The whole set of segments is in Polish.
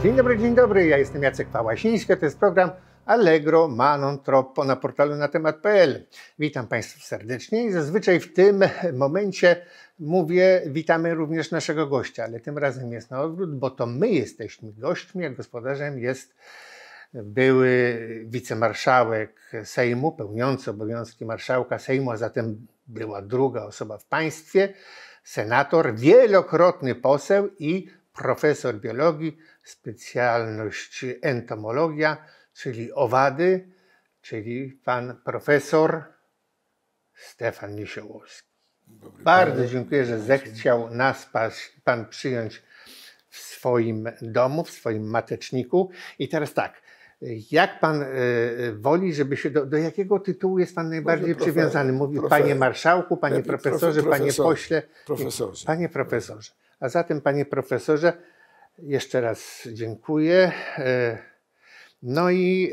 Dzień dobry, ja jestem Jacek Pałasiński, to jest program Allegro ma non troppo na portalu natemat.pl. Witam Państwa serdecznie i zazwyczaj w tym momencie mówię, witamy również naszego gościa, ale tym razem jest na odwrót, bo to my jesteśmy gośćmi, a gospodarzem jest były wicemarszałek Sejmu, pełniący obowiązki marszałka Sejmu, a zatem była druga osoba w państwie, senator, wielokrotny poseł i profesor biologii, specjalność entomologia, czyli owady, czyli pan profesor Stefan Niesiołowski. Bardzo dziękuję, że zechciał nas pan przyjąć w swoim domu, w swoim mateczniku. I teraz tak, jak pan woli, żeby się do jakiego tytułu jest pan najbardziej przywiązany? Mówił panie marszałku, panie profesorze, panie pośle. Profesorze. Panie profesorze. A zatem panie profesorze, jeszcze raz dziękuję. No i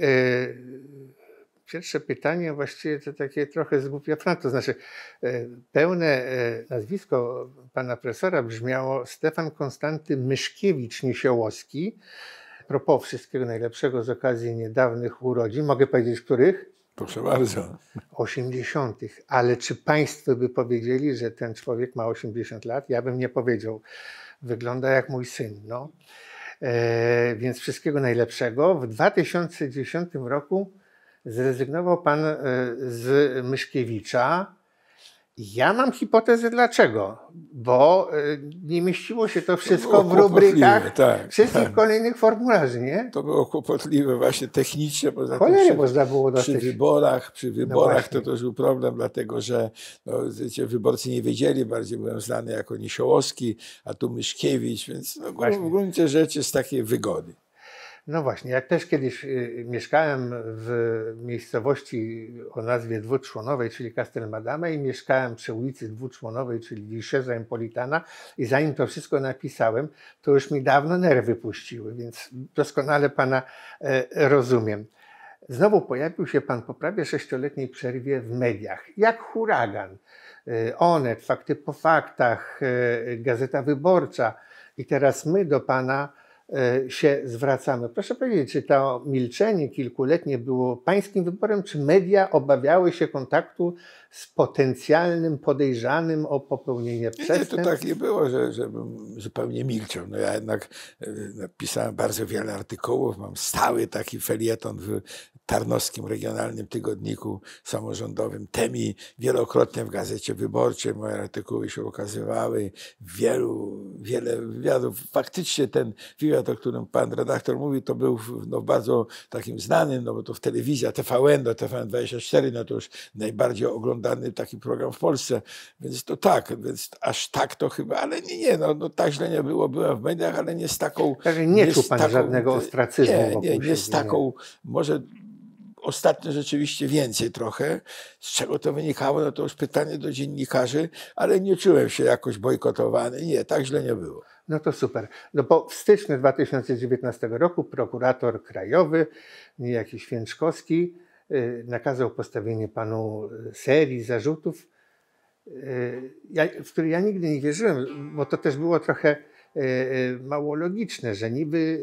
pierwsze pytanie właściwie to takie trochę zgłupiafrane, to znaczy pełne nazwisko pana profesora brzmiało Stefan Konstanty Myszkiewicz-Niesiołowski. A propos wszystkiego najlepszego z okazji niedawnych urodzin, mogę powiedzieć których? Proszę bardzo. 80. Ale czy państwo by powiedzieli, że ten człowiek ma 80 lat? Ja bym nie powiedział. Wygląda jak mój syn. No. Więc wszystkiego najlepszego. W 2010 roku zrezygnował pan z Myszkiewicza. Ja mam hipotezę dlaczego, bo nie mieściło się to wszystko w rubrykach wszystkich kolejnych formularzy, nie? To było kłopotliwe właśnie technicznie, poza tym można było przy wyborach no to był problem, dlatego że wiecie, wyborcy nie wiedzieli, bardziej byłem znany jako Niesiołowski, a tu Myszkiewicz, więc w gruncie rzeczy z takiej wygody. No właśnie, jak też kiedyś mieszkałem w miejscowości o nazwie dwuczłonowej, czyli Castelmadame, i mieszkałem przy ulicy dwuczłonowej, czyli Discesa Impolitana, i zanim to wszystko napisałem, to już mi dawno nerwy puściły, więc doskonale pana rozumiem. Znowu pojawił się pan po prawie 6-letniej przerwie w mediach, jak huragan. Onet, Fakty po faktach, Gazeta Wyborcza, i teraz my do pana się zwracamy. Proszę powiedzieć, czy to milczenie kilkuletnie było pańskim wyborem, czy media obawiały się kontaktu z potencjalnym podejrzanym o popełnienie przestępstw? Nie, to tak nie było, żebym zupełnie milczał. No ja jednak napisałem bardzo wiele artykułów, mam stały taki felieton w Tarnowskim Regionalnym Tygodniku Samorządowym, Temi, wielokrotnie w Gazecie Wyborczej moje artykuły się ukazywały, wiele wywiadów. Faktycznie ten wywiad, o którym pan redaktor mówi, to był bardzo takim znanym, bo to w telewizji, TVN, TVN24, no to już najbardziej oglądany taki program w Polsce, więc to tak, więc aż tak to chyba, ale nie, tak źle nie było, byłem w mediach, ale nie z taką... Nie czuł pan żadnego ostracyzmu? Nie z taką, może ostatnio rzeczywiście więcej trochę. Z czego to wynikało, no to już pytanie do dziennikarzy, ale nie czułem się jakoś bojkotowany. Nie, tak źle nie było. No to super. No bo w styczniu 2019 roku prokurator krajowy, niejaki Święczkowski, nakazał postawienie panu serii zarzutów, w które ja nigdy nie wierzyłem, bo to też było trochę mało logiczne, że niby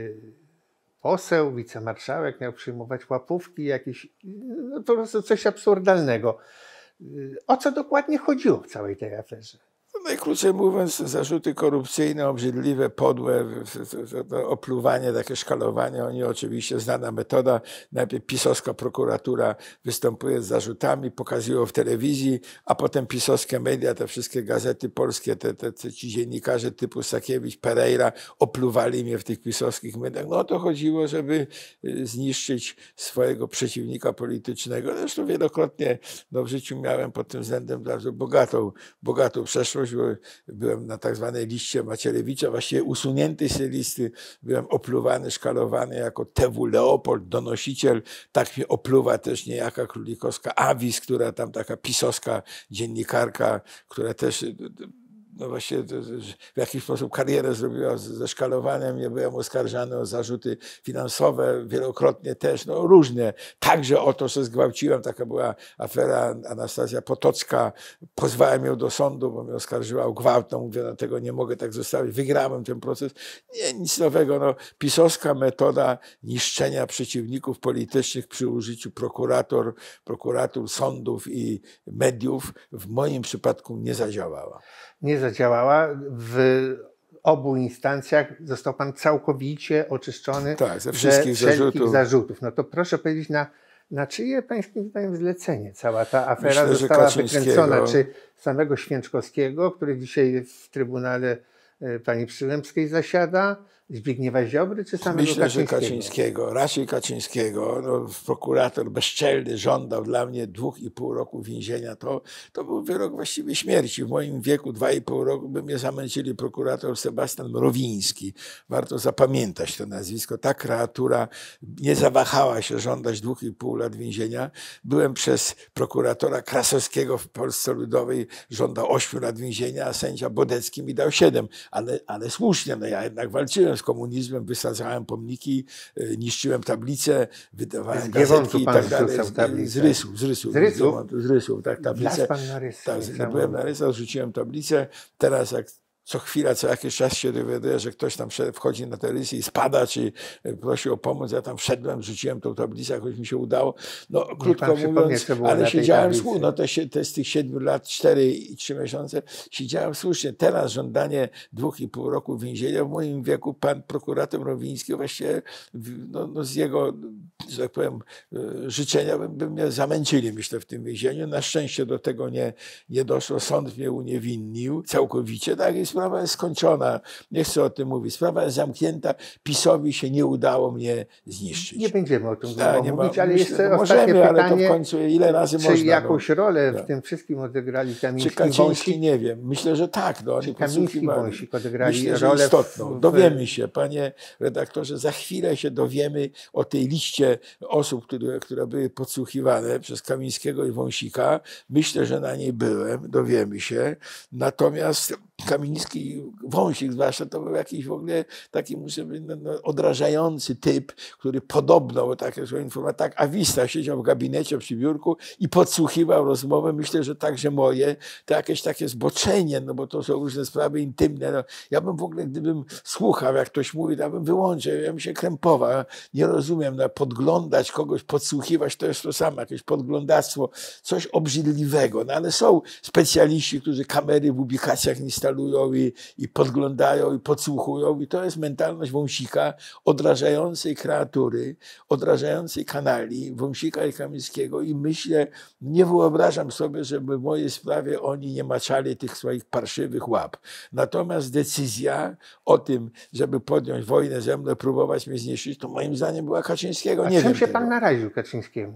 poseł, wicemarszałek miał przyjmować łapówki jakieś, no po prostu coś absurdalnego. O co dokładnie chodziło w całej tej aferze? Najkrócej mówiąc, zarzuty korupcyjne, obrzydliwe, podłe, opluwanie, takie szkalowanie. Oni oczywiście, znana metoda, najpierw pisowska prokuratura występuje z zarzutami, pokazują w telewizji, a potem pisowskie media, te wszystkie gazety polskie, ci dziennikarze typu Sakiewicz, Pereira opluwali mnie w tych pisowskich mediach. No o to chodziło, żeby zniszczyć swojego przeciwnika politycznego. Zresztą wielokrotnie w życiu miałem pod tym względem bardzo bogatą przeszłość. Byłem na tak zwanej liście Macierewicza, właściwie usunięty z tej listy. Byłem opluwany, szkalowany jako TW Leopold, donosiciel. Tak mnie opluwa też niejaka królikowska Awis, która tam taka pisowska dziennikarka, która też no właśnie w jakiś sposób karierę zrobiła ze szkalowaniem. Nie byłem oskarżany o zarzuty finansowe, wielokrotnie też, no różne. Także o to, że zgwałciłem, taka była afera Anastazja Potocka. Pozwałem ją do sądu, bo mnie oskarżyła o gwałt. No mówię, no tego nie mogę tak zostawić. Wygrałem ten proces. Nie, nic nowego. No, pisowska metoda niszczenia przeciwników politycznych przy użyciu prokuratur, sądów i mediów w moim przypadku nie zadziałała. Nie zadziałała. W obu instancjach został pan całkowicie oczyszczony ze wszystkich zarzutów. No to proszę powiedzieć, na czyje pańskim zdaniem zlecenie cała ta afera została wykręcona? Czy samego Święczkowskiego, który dzisiaj w Trybunale pani Przyłębskiej zasiada, Zbigniewa Ziobry, czy samego Myślę, Kaczyńskiego? że Kaczyńskiego, raczej Kaczyńskiego. No, prokurator bezczelny żądał dla mnie 2,5 roku więzienia. To był wyrok właściwie śmierci. W moim wieku 2,5 roku by mnie zamęczyli prokurator Sebastian Mrowiński. Warto zapamiętać to nazwisko. Ta kreatura nie zawahała się żądać 2,5 lat więzienia. Byłem przez prokuratora Krasowskiego w Polsce Ludowej, żądał 8 lat więzienia, a sędzia Bodecki mi dał 7. Ale słusznie, no ja jednak walczyłem z komunizmem, wysadzałem pomniki, niszczyłem tablice, wydawałem gazetki i tak dalej. Z rysów, tak, tablice. Byłem na rysach, rzuciłem tablicę. Teraz jak co chwila, co jakiś czas się dowiaduję, że ktoś tam wchodzi na te rysy i spada, czy prosi o pomoc. Ja tam wszedłem, rzuciłem tą tablicę, jakoś mi się udało. No, krótko mówiąc, ale siedziałem słusznie. No to z tych 7 lat, 4 i 3 miesiące siedziałem słusznie. Teraz żądanie 2,5 roku więzienia. W moim wieku pan prokurator Mrowiński właściwie z jego, że tak powiem, życzenia by mnie zamęczyli, myślę, w tym więzieniu. Na szczęście do tego nie doszło. Sąd mnie uniewinnił całkowicie. Tak, i sprawa jest skończona. Nie chcę o tym mówić. Sprawa jest zamknięta. PiS-owi się nie udało mnie zniszczyć. Nie będziemy o tym mówić, ale jeszcze ostatnie pytanie. Ale to w końcu ile razy czy można? jakąś rolę w tym wszystkim odegrali Kamiński i Wąsik? Nie wiem. Myślę, że tak. No, czy Kamiński i Wąsik odegrali rolę istotną. Dowiemy się, panie redaktorze, za chwilę się dowiemy o tej liście osób, które były podsłuchiwane przez Kamińskiego i Wąsika. Myślę, że na niej byłem. Dowiemy się. Natomiast Kamiński i Wąsik zwłaszcza to był jakiś w ogóle taki, muszę być, odrażający typ, który podobno, bo takie są informacje, tak awista siedział w gabinecie przy biurku i podsłuchiwał rozmowę. Myślę, że także moje, to jakieś takie zboczenie, no bo to są różne sprawy intymne. No, ja bym w ogóle, gdybym słuchał, jak ktoś mówi, to bym wyłączył, ja bym się krępował. Nie rozumiem, podglądać kogoś, podsłuchiwać, to jest to samo, jakieś podglądactwo, coś obrzydliwego. No ale są specjaliści, którzy kamery w ubikacjach instalują i podglądają i podsłuchują i to jest mentalność Wąsika, odrażającej kreatury, odrażającej kanali Wąsika i Kamińskiego i myślę, nie wyobrażam sobie, żeby w mojej sprawie oni nie maczali tych swoich parszywych łap. Natomiast decyzja o tym, żeby podjąć wojnę ze mną, próbować mnie zniszczyć, to moim zdaniem była Kaczyńskiego. Nie wiem. Czym się pan naraził Kaczyńskiemu?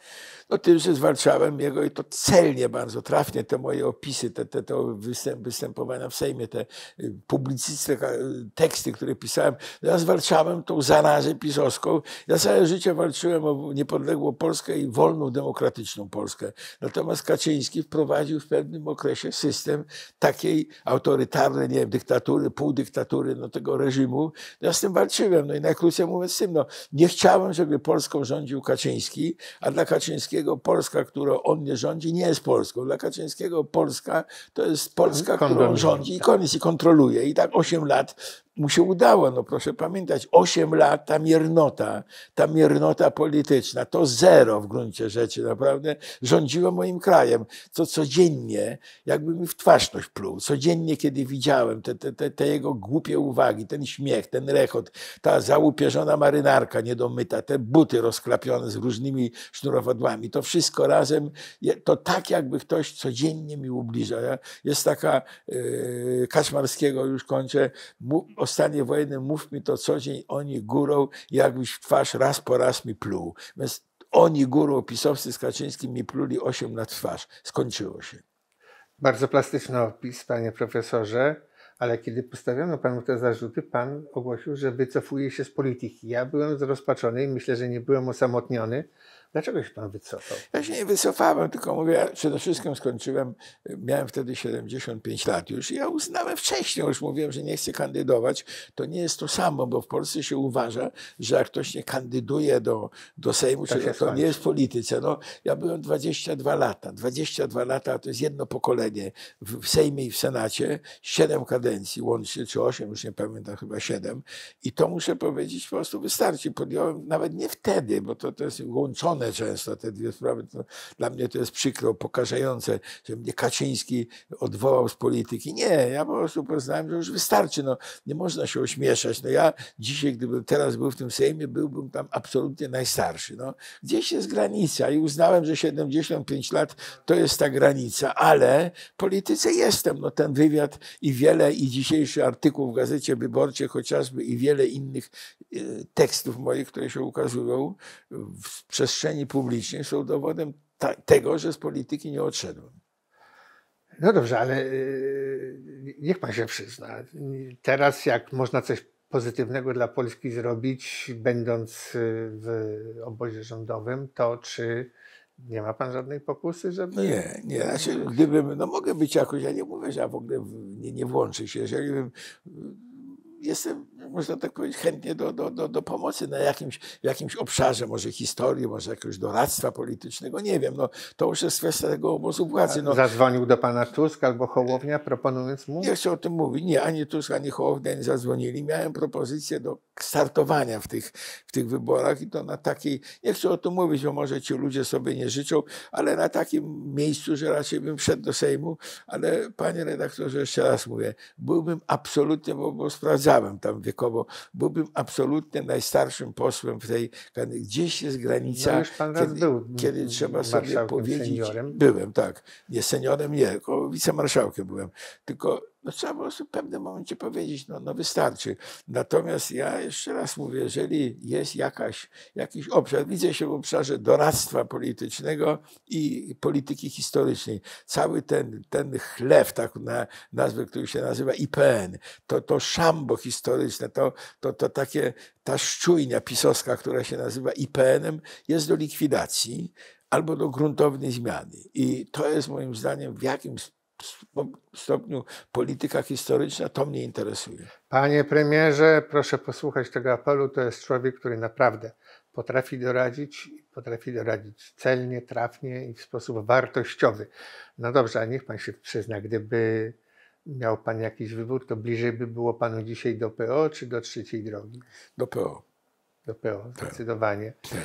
No tym, że zwalczałem jego i to celnie, bardzo trafnie te moje opisy, te występowania w Sejmie, te publicystyczne teksty, które pisałem. Ja zwalczałem tą zarazę pisowską. Ja całe życie walczyłem o niepodległą Polskę i wolną, demokratyczną Polskę. Natomiast Kaczyński wprowadził w pewnym okresie system takiej autorytarnej, nie wiem, dyktatury, półdyktatury, tego reżimu. Ja z tym walczyłem. No i najkrócej mówiąc z tym, nie chciałem, żeby Polską rządził Kaczyński, a dla Kaczyńskiego Polska, którą on nie rządzi, nie jest Polską. Dla Kaczyńskiego Polska to jest Polska, którą rządzi i komisji kontroluje. I tak 8 lat mu się udało. No proszę pamiętać, 8 lat ta miernota polityczna, to zero w gruncie rzeczy naprawdę rządziło moim krajem. To codziennie, jakby mi w twarz ktoś pluł. Codziennie, kiedy widziałem te jego głupie uwagi, ten śmiech, ten rechot, ta załupieżona marynarka niedomyta, te buty rozklapione z różnymi sznurowadłami, to wszystko razem, to tak jakby ktoś codziennie mi ubliżał. Jest taka Kaczmarskiego, już kończę, o stanie wojennym mów mi to co dzień, oni górą, jakbyś w twarz raz po raz mi pluł. Więc oni górą, pisowcy z Kaczyńskim mi pluli 8 lat w twarz. Skończyło się. Bardzo plastyczny opis, panie profesorze, ale kiedy postawiono panu te zarzuty, pan ogłosił, że wycofuje się z polityki. Ja byłem zrozpaczony i myślę, że nie byłem osamotniony, Dlaczego się pan wycofał? Ja się nie wycofałem, tylko mówię, ja przede wszystkim skończyłem, miałem wtedy 75 lat już i ja uznałem wcześniej, już mówiłem, że nie chcę kandydować. To nie jest to samo, bo w Polsce się uważa, że jak ktoś nie kandyduje do Sejmu, to nie jest w polityce. No, ja byłem 22 lata. 22 lata to jest jedno pokolenie w Sejmie i w Senacie, 7 kadencji łącznie, czy 8, już nie pamiętam, chyba 7. I to muszę powiedzieć, po prostu wystarczy. Podjąłem nawet nie wtedy, bo to jest łączone często te dwie sprawy. To, dla mnie to jest przykro, pokażające, że mnie Kaczyński odwołał z polityki. Nie, ja po prostu poznałem, że już wystarczy. No, nie można się ośmieszać. No, ja dzisiaj, gdybym teraz był w tym Sejmie, byłbym tam absolutnie najstarszy. No, gdzieś jest granica i uznałem, że 75 lat to jest ta granica, ale w polityce jestem. No, ten wywiad i dzisiejszy artykuł w Gazecie Wyborczej chociażby i wiele innych tekstów moich, które się ukazują w przestrzeni publicznej, są dowodem tego, że z polityki nie odszedłem. No dobrze, ale niech pan się przyzna. Teraz jak można coś pozytywnego dla Polski zrobić, będąc w obozie rządowym, to czy nie ma pan żadnej pokusy, żeby... Nie. Znaczy, gdybym, no mogę być jakoś, ja nie mówię, że ja w ogóle nie włączę się. Jeżeli bym, jestem, można tak powiedzieć, chętnie do pomocy na jakimś obszarze, może historii, może jakiegoś doradztwa politycznego, nie wiem. No, to już jest kwestia tego obozu władzy. No. Zadzwonił do pana Tusk albo Hołownia, proponując mu? Nie chcę o tym mówić. Nie, ani Tusk, ani Hołownia nie zadzwonili. Miałem propozycję do startowania w tych wyborach i to na takiej, nie chcę o tym mówić, bo może ci ludzie sobie nie życzą, ale na takim miejscu, że raczej bym wszedł do Sejmu, ale panie redaktorze, jeszcze raz mówię, byłbym absolutnie, bo sprawdzałem tam wiekowo, byłbym absolutnie najstarszym posłem w tej, gdzieś jest granica, no już pan raz był kiedy trzeba sobie powiedzieć, seniorem. Byłem, tak, nie seniorem, nie, tylko wicemarszałkiem byłem, tylko no, trzeba po prostu w pewnym momencie powiedzieć, no wystarczy. Natomiast ja jeszcze raz mówię, jeżeli jest jakiś obszar, widzę się w obszarze doradztwa politycznego i polityki historycznej. Cały ten chlew, tak na nazwę, który się nazywa IPN, to szambo historyczne, to takie, ta szczujnia pisowska, która się nazywa IPN-em, jest do likwidacji albo do gruntownej zmiany. I to jest moim zdaniem w jakimś stopniu polityka historyczna, to mnie interesuje. Panie premierze, proszę posłuchać tego apelu. To jest człowiek, który naprawdę potrafi doradzić celnie, trafnie i w sposób wartościowy. No dobrze, a niech pan się przyzna, gdyby miał pan jakiś wybór, to bliżej by było panu dzisiaj do PO czy do trzeciej drogi? Do PO. Do PO, zdecydowanie. Tak.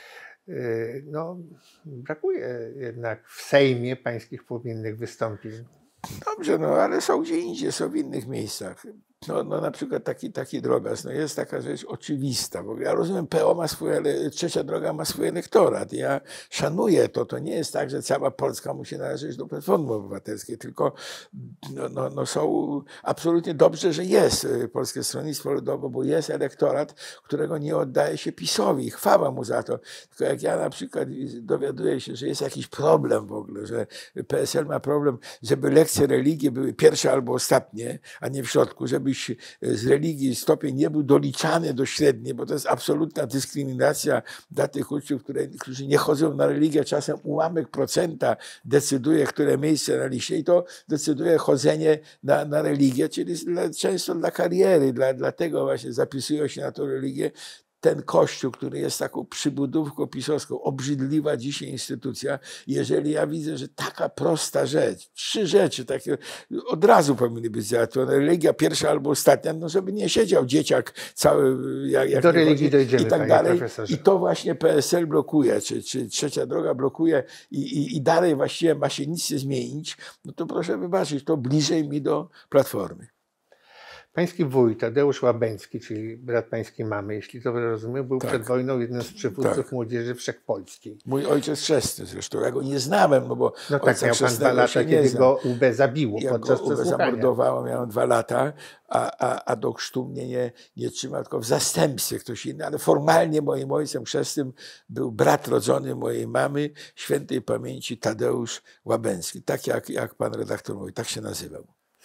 No, brakuje jednak w Sejmie pańskich płomiennych wystąpień. Dobrze, no ale są gdzie indziej, są w innych miejscach. No na przykład taki drobiazg, no jest taka rzecz oczywista, bo ja rozumiem, PO ma swój, ale trzecia droga ma swój elektorat. Ja szanuję to nie jest tak, że cała Polska musi należeć do Platformy Obywatelskiej, tylko są absolutnie dobrze, że jest Polskie Stronnictwo Ludowe, bo jest elektorat, którego nie oddaje się PiS-owi. Chwała mu za to. Tylko jak ja na przykład dowiaduję się, że jest jakiś problem w ogóle, że PSL ma problem, żeby lekcje religii były pierwsze albo ostatnie, a nie w środku, żebyś z religii stopień nie był doliczany do średniej, bo to jest absolutna dyskryminacja dla tych uczniów, którzy nie chodzą na religię. Czasem ułamek procenta decyduje, które miejsce na liście i to decyduje chodzenie na religię, czyli często dla kariery, dlatego właśnie zapisują się na tę religię. Ten kościół, który jest taką przybudówką pisowską, obrzydliwa dzisiaj instytucja, jeżeli ja widzę, że taka prosta rzecz, 3 rzeczy takie od razu powinny być załatwione, religia pierwsza albo ostatnia, no żeby nie siedział dzieciak cały, jak do religii dojdziemy, i tak dalej. profesorze. I to właśnie PSL blokuje, czy trzecia droga blokuje i dalej właściwie ma się nic nie zmienić, no to proszę wybaczyć, to bliżej mi do Platformy. Pański wuj, Tadeusz Łabęcki, czyli brat pańskiej mamy, jeśli to rozumiem, był przed wojną jednym z przywódców młodzieży wszechpolskiej. Mój ojciec chrzestny zresztą, ja go nie znałem, no bo no tak, miał pan 2 lata, kiedy go UB zabiło podczas przesłuchania. Zamordowało, miałem 2 lata, a do chrztu mnie nie trzymał, tylko w zastępstwie ktoś inny, ale formalnie moim ojcem chrzestnym był brat rodzony mojej mamy, świętej pamięci Tadeusz Łabęcki, tak jak pan redaktor mówi, tak się nazywał.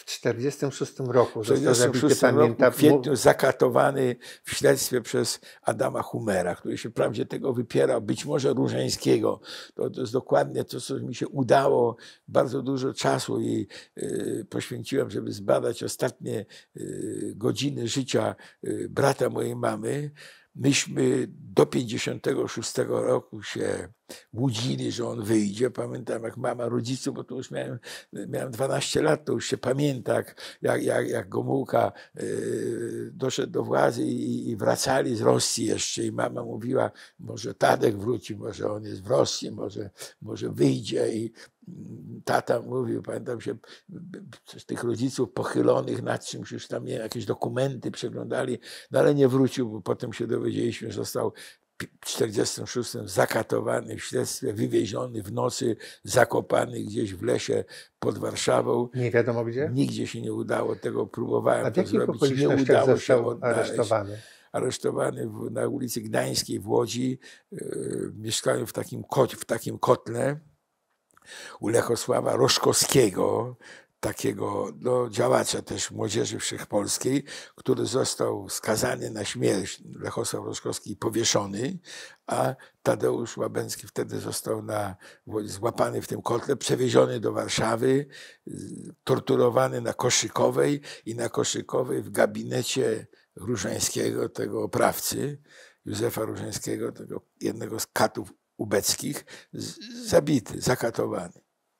W 1946 roku W został zabity, 1946 roku pamiętam. w kwietniu zakatowany w śledztwie przez Adama Humera, który się wprawdzie tego wypierał, być może Różańskiego. To jest dokładnie to, co mi się udało. Bardzo dużo czasu i poświęciłem, żeby zbadać ostatnie godziny życia brata mojej mamy. Myśmy do 56 roku się łudzili, że on wyjdzie. Pamiętam, jak mama rodziców, bo to już miałem 12 lat, to już się pamięta, jak Gomułka doszedł do władzy i wracali z Rosji jeszcze. I mama mówiła, może Tadek wróci, może on jest w Rosji, może wyjdzie. I tata mówił, pamiętam się, z tych rodziców pochylonych nad czymś, już tam jakieś dokumenty przeglądali, no ale nie wrócił, bo potem się dowiedzieliśmy, że został w 1946 zakatowany w śledztwie, wywieziony w nocy, zakopany gdzieś w lesie pod Warszawą. Nie wiadomo gdzie? Nigdzie się nie udało, tego próbowałem A w to jakich zrobić, nie okolicznościach udało się został odnaleźć. aresztowany? Aresztowany na ulicy Gdańskiej w Łodzi, mieszkałem w takim kotle u Lechosława Roszkowskiego, takiego działacza też Młodzieży Wszechpolskiej, który został skazany na śmierć, Lechosław Roszkowski powieszony, a Tadeusz Łabęcki wtedy został złapany w tym kotle, przewieziony do Warszawy, torturowany na Koszykowej i na Koszykowej w gabinecie Różańskiego, tego oprawcy, Józefa Różańskiego, tego jednego z katów ubeckich, zabity, zakatowany.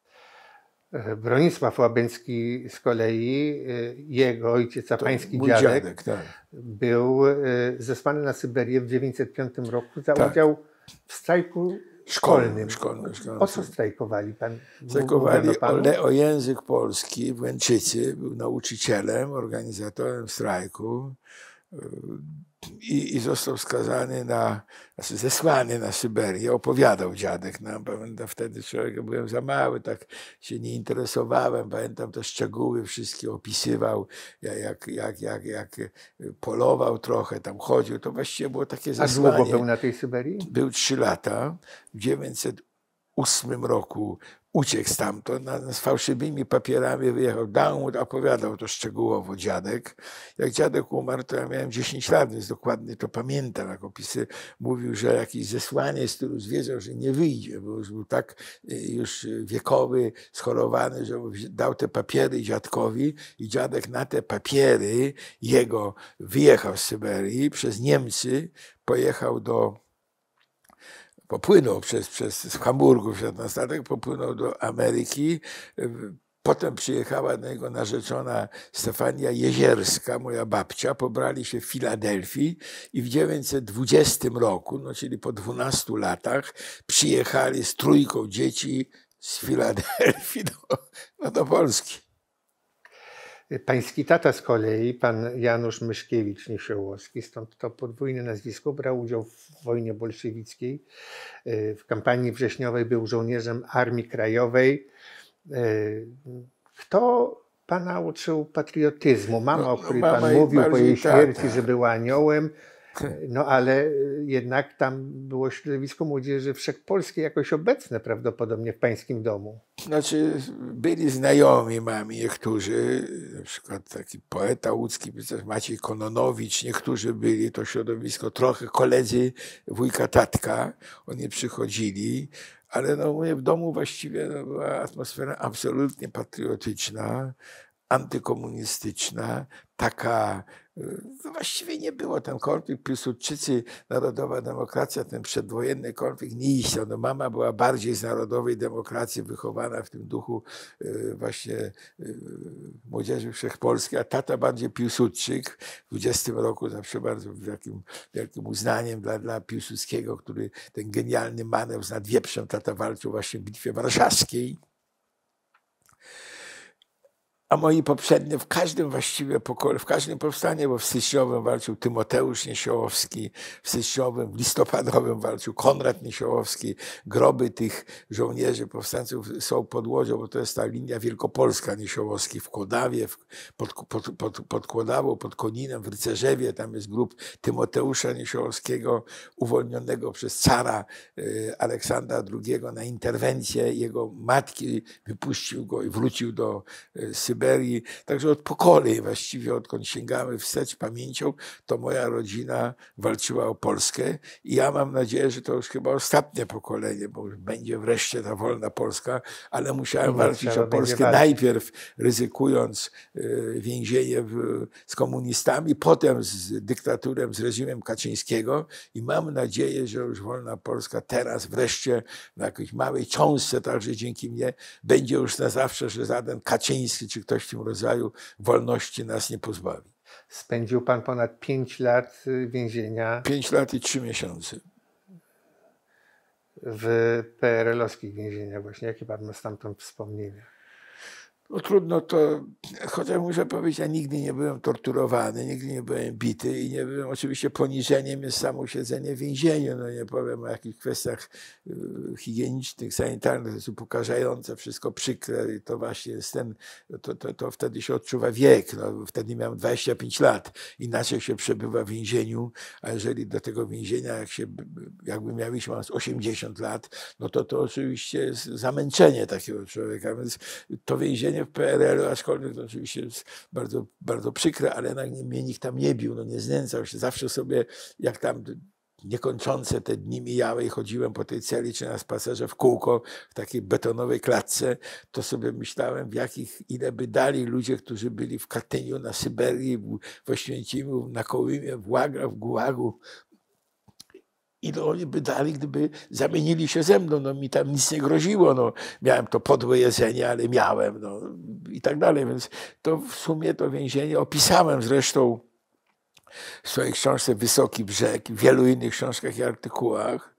Bronisław Łabęcki z kolei, jego ojciec, a pański dziadek, tak. był zesłany na Syberię w 1905 roku za udział w strajku szkolnym. O co strajkowali? Strajkowali o język polski w Łęczycy. Był nauczycielem, organizatorem strajku. I został skazany zesłany na Syberię. Opowiadał dziadek nam. Pamiętam, wtedy człowiek, byłem za mały, tak się nie interesowałem. Pamiętam te szczegóły wszystkie opisywał, jak polował trochę, tam chodził. To właściwie było takie zesłanie. A długo był na tej Syberii? Był 3 lata. W 1908 roku uciekł stamtąd, z fałszywymi papierami wyjechał down, opowiadał to szczegółowo dziadek. Jak dziadek umarł, to ja miałem 10 lat, więc dokładnie to pamiętam, jak opisy. Mówił, że jakiś zesłaniec, który już wiedział, że nie wyjdzie, bo już był tak już wiekowy, schorowany, że dał te papiery dziadkowi i dziadek na te papiery jego wyjechał z Syberii, przez Niemcy pojechał popłynął z Hamburgu, wsiadł na statek, popłynął do Ameryki. Potem przyjechała do niego narzeczona Stefania Jezierska, moja babcia. Pobrali się w Filadelfii i w 1920 roku, no czyli po 12 latach, przyjechali z 3 dzieci z Filadelfii do Polski. Pański tata z kolei, pan Janusz Myszkiewicz-Niesiołowski, stąd to podwójne nazwisko, brał udział w wojnie bolszewickiej. W kampanii wrześniowej był żołnierzem Armii Krajowej. Kto pana uczył patriotyzmu? Mama, o której pan mówił po jej śmierci, że była aniołem. No ale jednak tam było środowisko młodzieży wszechpolskiej jakoś obecne prawdopodobnie w pańskim domu. Znaczy byli znajomi mami niektórzy, na przykład taki poeta łódzki, pisarz Maciej Kononowicz, niektórzy byli, to środowisko, trochę koledzy wujka Tatka, oni przychodzili, ale no w domu właściwie była atmosfera absolutnie patriotyczna, antykomunistyczna, taka, właściwie nie było ten konflikt Piłsudczycy, Narodowa Demokracja, ten przedwojenny konflikt nie istniał. No, mama była bardziej z Narodowej Demokracji wychowana w tym duchu właśnie Młodzieży Wszechpolskiej, a tata bardziej Piłsudczyk. W 20 roku zawsze bardzo wielkim uznaniem dla Piłsudskiego, który ten genialny manewr z Nadwieprzem, tata walczył właśnie w Bitwie Warszawskiej. A moi poprzednie w każdym właściwie w każdym powstaniu, bo w styczniowym walczył Tymoteusz Niesiołowski, w styczniowym, w listopadowym walczył Konrad Niesiołowski. Groby tych żołnierzy powstańców są pod Łodzią, bo to jest ta linia wielkopolska Niesiołowskich w Kłodawie, pod Kłodawą, pod Koninem, w Rycerzewie. Tam jest grób Tymoteusza Niesiołowskiego, uwolnionego przez cara Aleksandra II na interwencję jego matki. Wypuścił go i wrócił do Syberii. Syberii. Także od pokoleń właściwie, odkąd sięgamy wstecz pamięcią, to moja rodzina walczyła o Polskę i ja mam nadzieję, że to już chyba ostatnie pokolenie, bo już będzie wreszcie ta wolna Polska, ale musiałem walczyć o Polskę najpierw ryzykując więzienie z komunistami, potem z dyktaturą, z reżimem Kaczyńskiego i mam nadzieję, że już wolna Polska teraz wreszcie na jakiejś małej cząstce, także dzięki mnie, będzie już na zawsze, że żaden Kaczyński czy ktoś w tym rodzaju wolności nas nie pozbawi. Spędził pan ponad 5 lat więzienia. 5 lat i 3 miesiące. W PRL-owskich więzieniach właśnie. Jakie pan ma stamtąd wspomnienia? No trudno to, chociaż muszę powiedzieć, ja nigdy nie byłem torturowany, nigdy nie byłem bity i nie byłem, oczywiście poniżeniem jest samo siedzenie w więzieniu, no nie powiem o jakichś kwestiach higienicznych, sanitarnych, to jest upokarzające, wszystko przykre i to właśnie jest to wtedy się odczuwa wiek, no, wtedy miałem 25 lat, inaczej się przebywa w więzieniu, a jeżeli do tego więzienia, jakby mieliśmy 80 lat, no to oczywiście jest zamęczenie takiego człowieka, więc to więzienie w PRL-u, aczkolwiek to oczywiście jest bardzo, bardzo przykre, ale jednak mnie nikt tam nie bił, no nie znęcał się. Zawsze sobie, jak tam niekończące te dni mijały i chodziłem po tej celi czy na spacerze w kółko w takiej betonowej klatce, to sobie myślałem, ile by dali ludzie, którzy byli w Katyniu, na Syberii, w Oświęcimiu, na Kołymie, w Łagrach, w Gułagu. Ile oni by dali, gdyby zamienili się ze mną, no mi tam nic nie groziło, no miałem to podłe jedzenie, ale miałem, no i tak dalej, więc to w sumie to więzienie opisałem zresztą w swojej książce Wysoki Brzeg, w wielu innych książkach i artykułach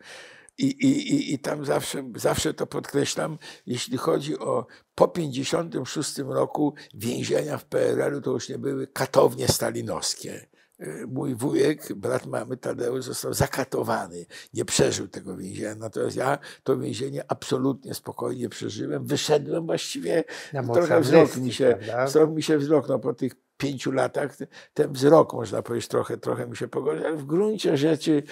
i tam zawsze to podkreślam, jeśli chodzi o po 1956 roku więzienia w PRL-u to już nie były katownie stalinowskie. Mój wujek, brat mamy Tadeusz, został zakatowany, nie przeżył tego więzienia. Natomiast ja to więzienie absolutnie spokojnie przeżyłem. Wyszedłem właściwie, trochę wzrok mi się wzroknął po tych 5 latach. Ten wzrok, można powiedzieć, trochę mi się pogorszył, ale w gruncie rzeczy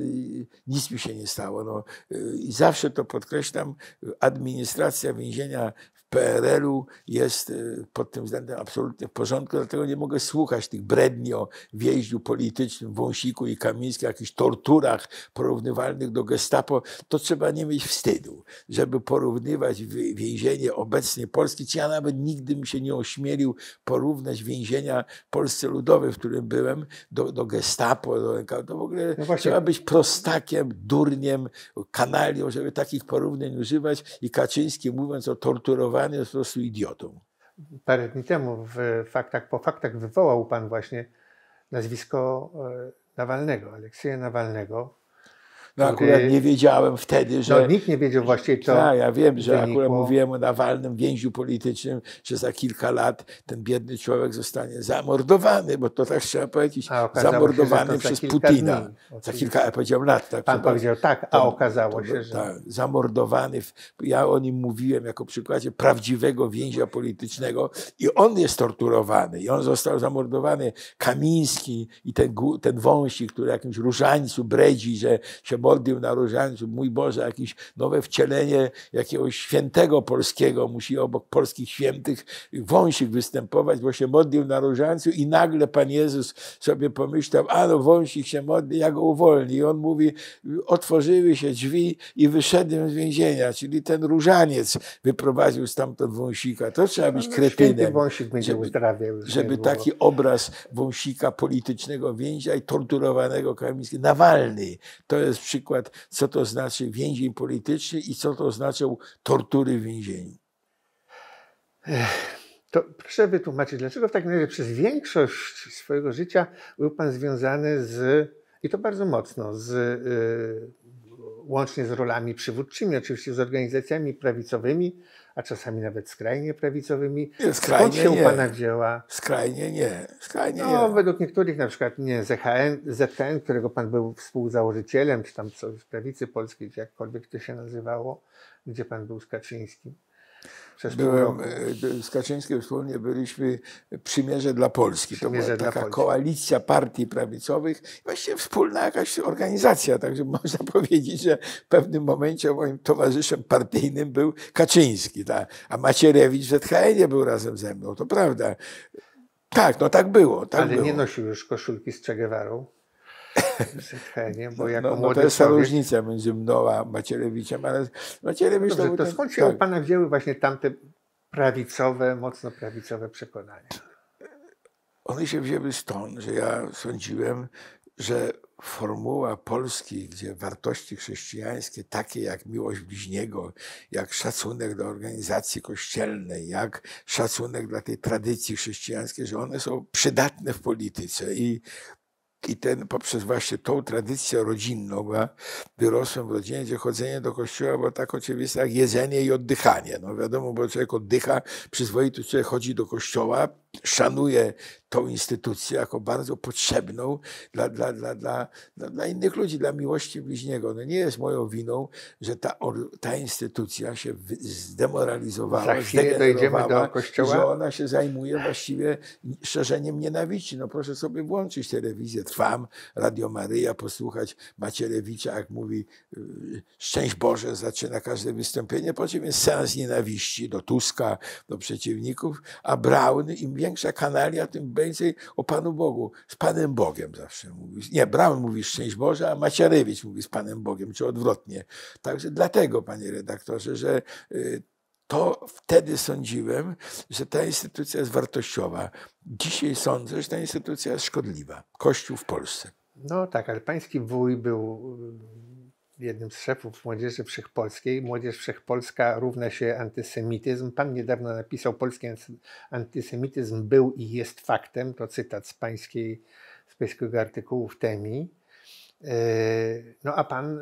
nic mi się nie stało. No, i zawsze to podkreślam, administracja więzienia w PRL-u jest pod tym względem absolutnie w porządku, dlatego nie mogę słuchać tych bredni o więźniu politycznym, Wąsiku i Kamińskim, jakichś torturach porównywalnych do Gestapo. To trzeba nie mieć wstydu, żeby porównywać więzienie obecnie Polski, czy ja nawet nigdy mi się nie ośmielił porównać więzienia Polsce Ludowej, w którym byłem, do Gestapo, to w ogóle no trzeba być prostakiem, durniem, kanalią, żeby takich porównań używać i Kaczyński, mówiąc o torturowaniu, jest po prostu idiotą. Parę dni temu po faktach wywołał pan właśnie nazwisko Nawalnego, Aleksieja Nawalnego. No akurat nie wiedziałem wtedy, że... No nikt nie wiedział właściwie to. Tak, ja wiem, że akurat mówiłem o Nawalnym, więźniu politycznym, że za kilka lat ten biedny człowiek zostanie zamordowany, bo to tak trzeba powiedzieć, zamordowany się, przez Putina. Dni, za kilka, ja powiedziałem lat. Tak, pan powiedział tak, a okazało się, że... Tak, zamordowany. Ja o nim mówiłem jako przykładzie prawdziwego więźnia politycznego i on jest torturowany. I on został zamordowany. Kamiński i ten Wąsik, który jakimś różańcu bredzi, że się modlił na różańcu, mój Boże, jakieś nowe wcielenie jakiegoś świętego polskiego, musi obok polskich świętych Wąsik występować, bo się modlił na różańcu i nagle Pan Jezus sobie pomyślał, a no Wąsik się modli, ja go uwolni. I on mówi, otworzyły się drzwi i wyszedłem z więzienia, czyli ten różaniec wyprowadził stamtąd Wąsika. To trzeba być kretynem, Wąsik będzie żeby taki obraz Wąsika, politycznego więźnia i torturowanego Kamińskiego. Nawalny, to jest przykład, co to znaczy więzień polityczny i co to znaczą tortury w więzieniu. To proszę wytłumaczyć, dlaczego w takim razie przez większość swojego życia był pan związany i to bardzo mocno, łącznie z rolami przywódczymi, oczywiście z organizacjami prawicowymi, a czasami nawet skrajnie prawicowymi. Skąd się u pana wzięła? Skrajnie nie. No, według niektórych, na przykład ZKN, którego pan był współzałożycielem, czy tam coś z prawicy polskiej, czy jakkolwiek to się nazywało, gdzie pan był z Kaczyńskim. Przez pół roku. Z Kaczyńskim wspólnie byliśmy Przymierze dla Polski. Przymierze to była dla taka Polski. koalicja partii prawicowych, właściwie wspólna jakaś organizacja, także można powiedzieć, że w pewnym momencie moim towarzyszem partyjnym był Kaczyński, a Macierewicz w ZHN był razem ze mną, to prawda. Tak, no tak było. Tak Ale było. nie nosił już koszulki z Che Guevarą w ZHN, bo jako no młody to jest ta człowiek... różnica między mną a Macierewiczem, ale Macierewicz Dobrze, to skąd się u tak. pana wzięły właśnie tamte prawicowe, mocno prawicowe przekonania? One się wzięły stąd, że ja sądziłem, że formuła Polski, gdzie wartości chrześcijańskie, takie jak miłość bliźniego, jak szacunek do organizacji kościelnej, jak szacunek dla tej tradycji chrześcijańskiej, że one są przydatne w polityce i poprzez właśnie tą tradycję rodzinną, bo ja wyrosłem w rodzinie, gdzie chodzenie do kościoła było tak oczywiste jak jedzenie i oddychanie. No wiadomo, bo człowiek oddycha, przyzwoity człowiek chodzi do kościoła, szanuje tą instytucję jako bardzo potrzebną dla innych ludzi, dla miłości bliźniego. No nie jest moją winą, że ta instytucja się zdemoralizowała, Za chwilę dojdziemy do kościoła. że ona się zajmuje właściwie szerzeniem nienawiści. No proszę sobie włączyć telewizję Trwam, Radio Maryja, posłuchać Macierewicza, jak mówi szczęść Boże, zaczyna każde wystąpienie, po czym jest seans nienawiści do Tuska, do przeciwników, a Braun, im większa kanalia, tym więcej o Panu Bogu, z Panem Bogiem zawsze mówi. Nie, Braun mówi szczęść Boże, a Macierewicz mówi z Panem Bogiem, czy odwrotnie. Także dlatego, panie redaktorze, że to wtedy sądziłem, że ta instytucja jest wartościowa. Dzisiaj sądzę, że ta instytucja jest szkodliwa. Kościół w Polsce. No tak, ale pański wuj był jednym z szefów Młodzieży Wszechpolskiej. Młodzież Wszechpolska równa się antysemityzm. Pan niedawno napisał, polski antysemityzm był i jest faktem. To cytat z pańskiego artykułu w Temi. No a pan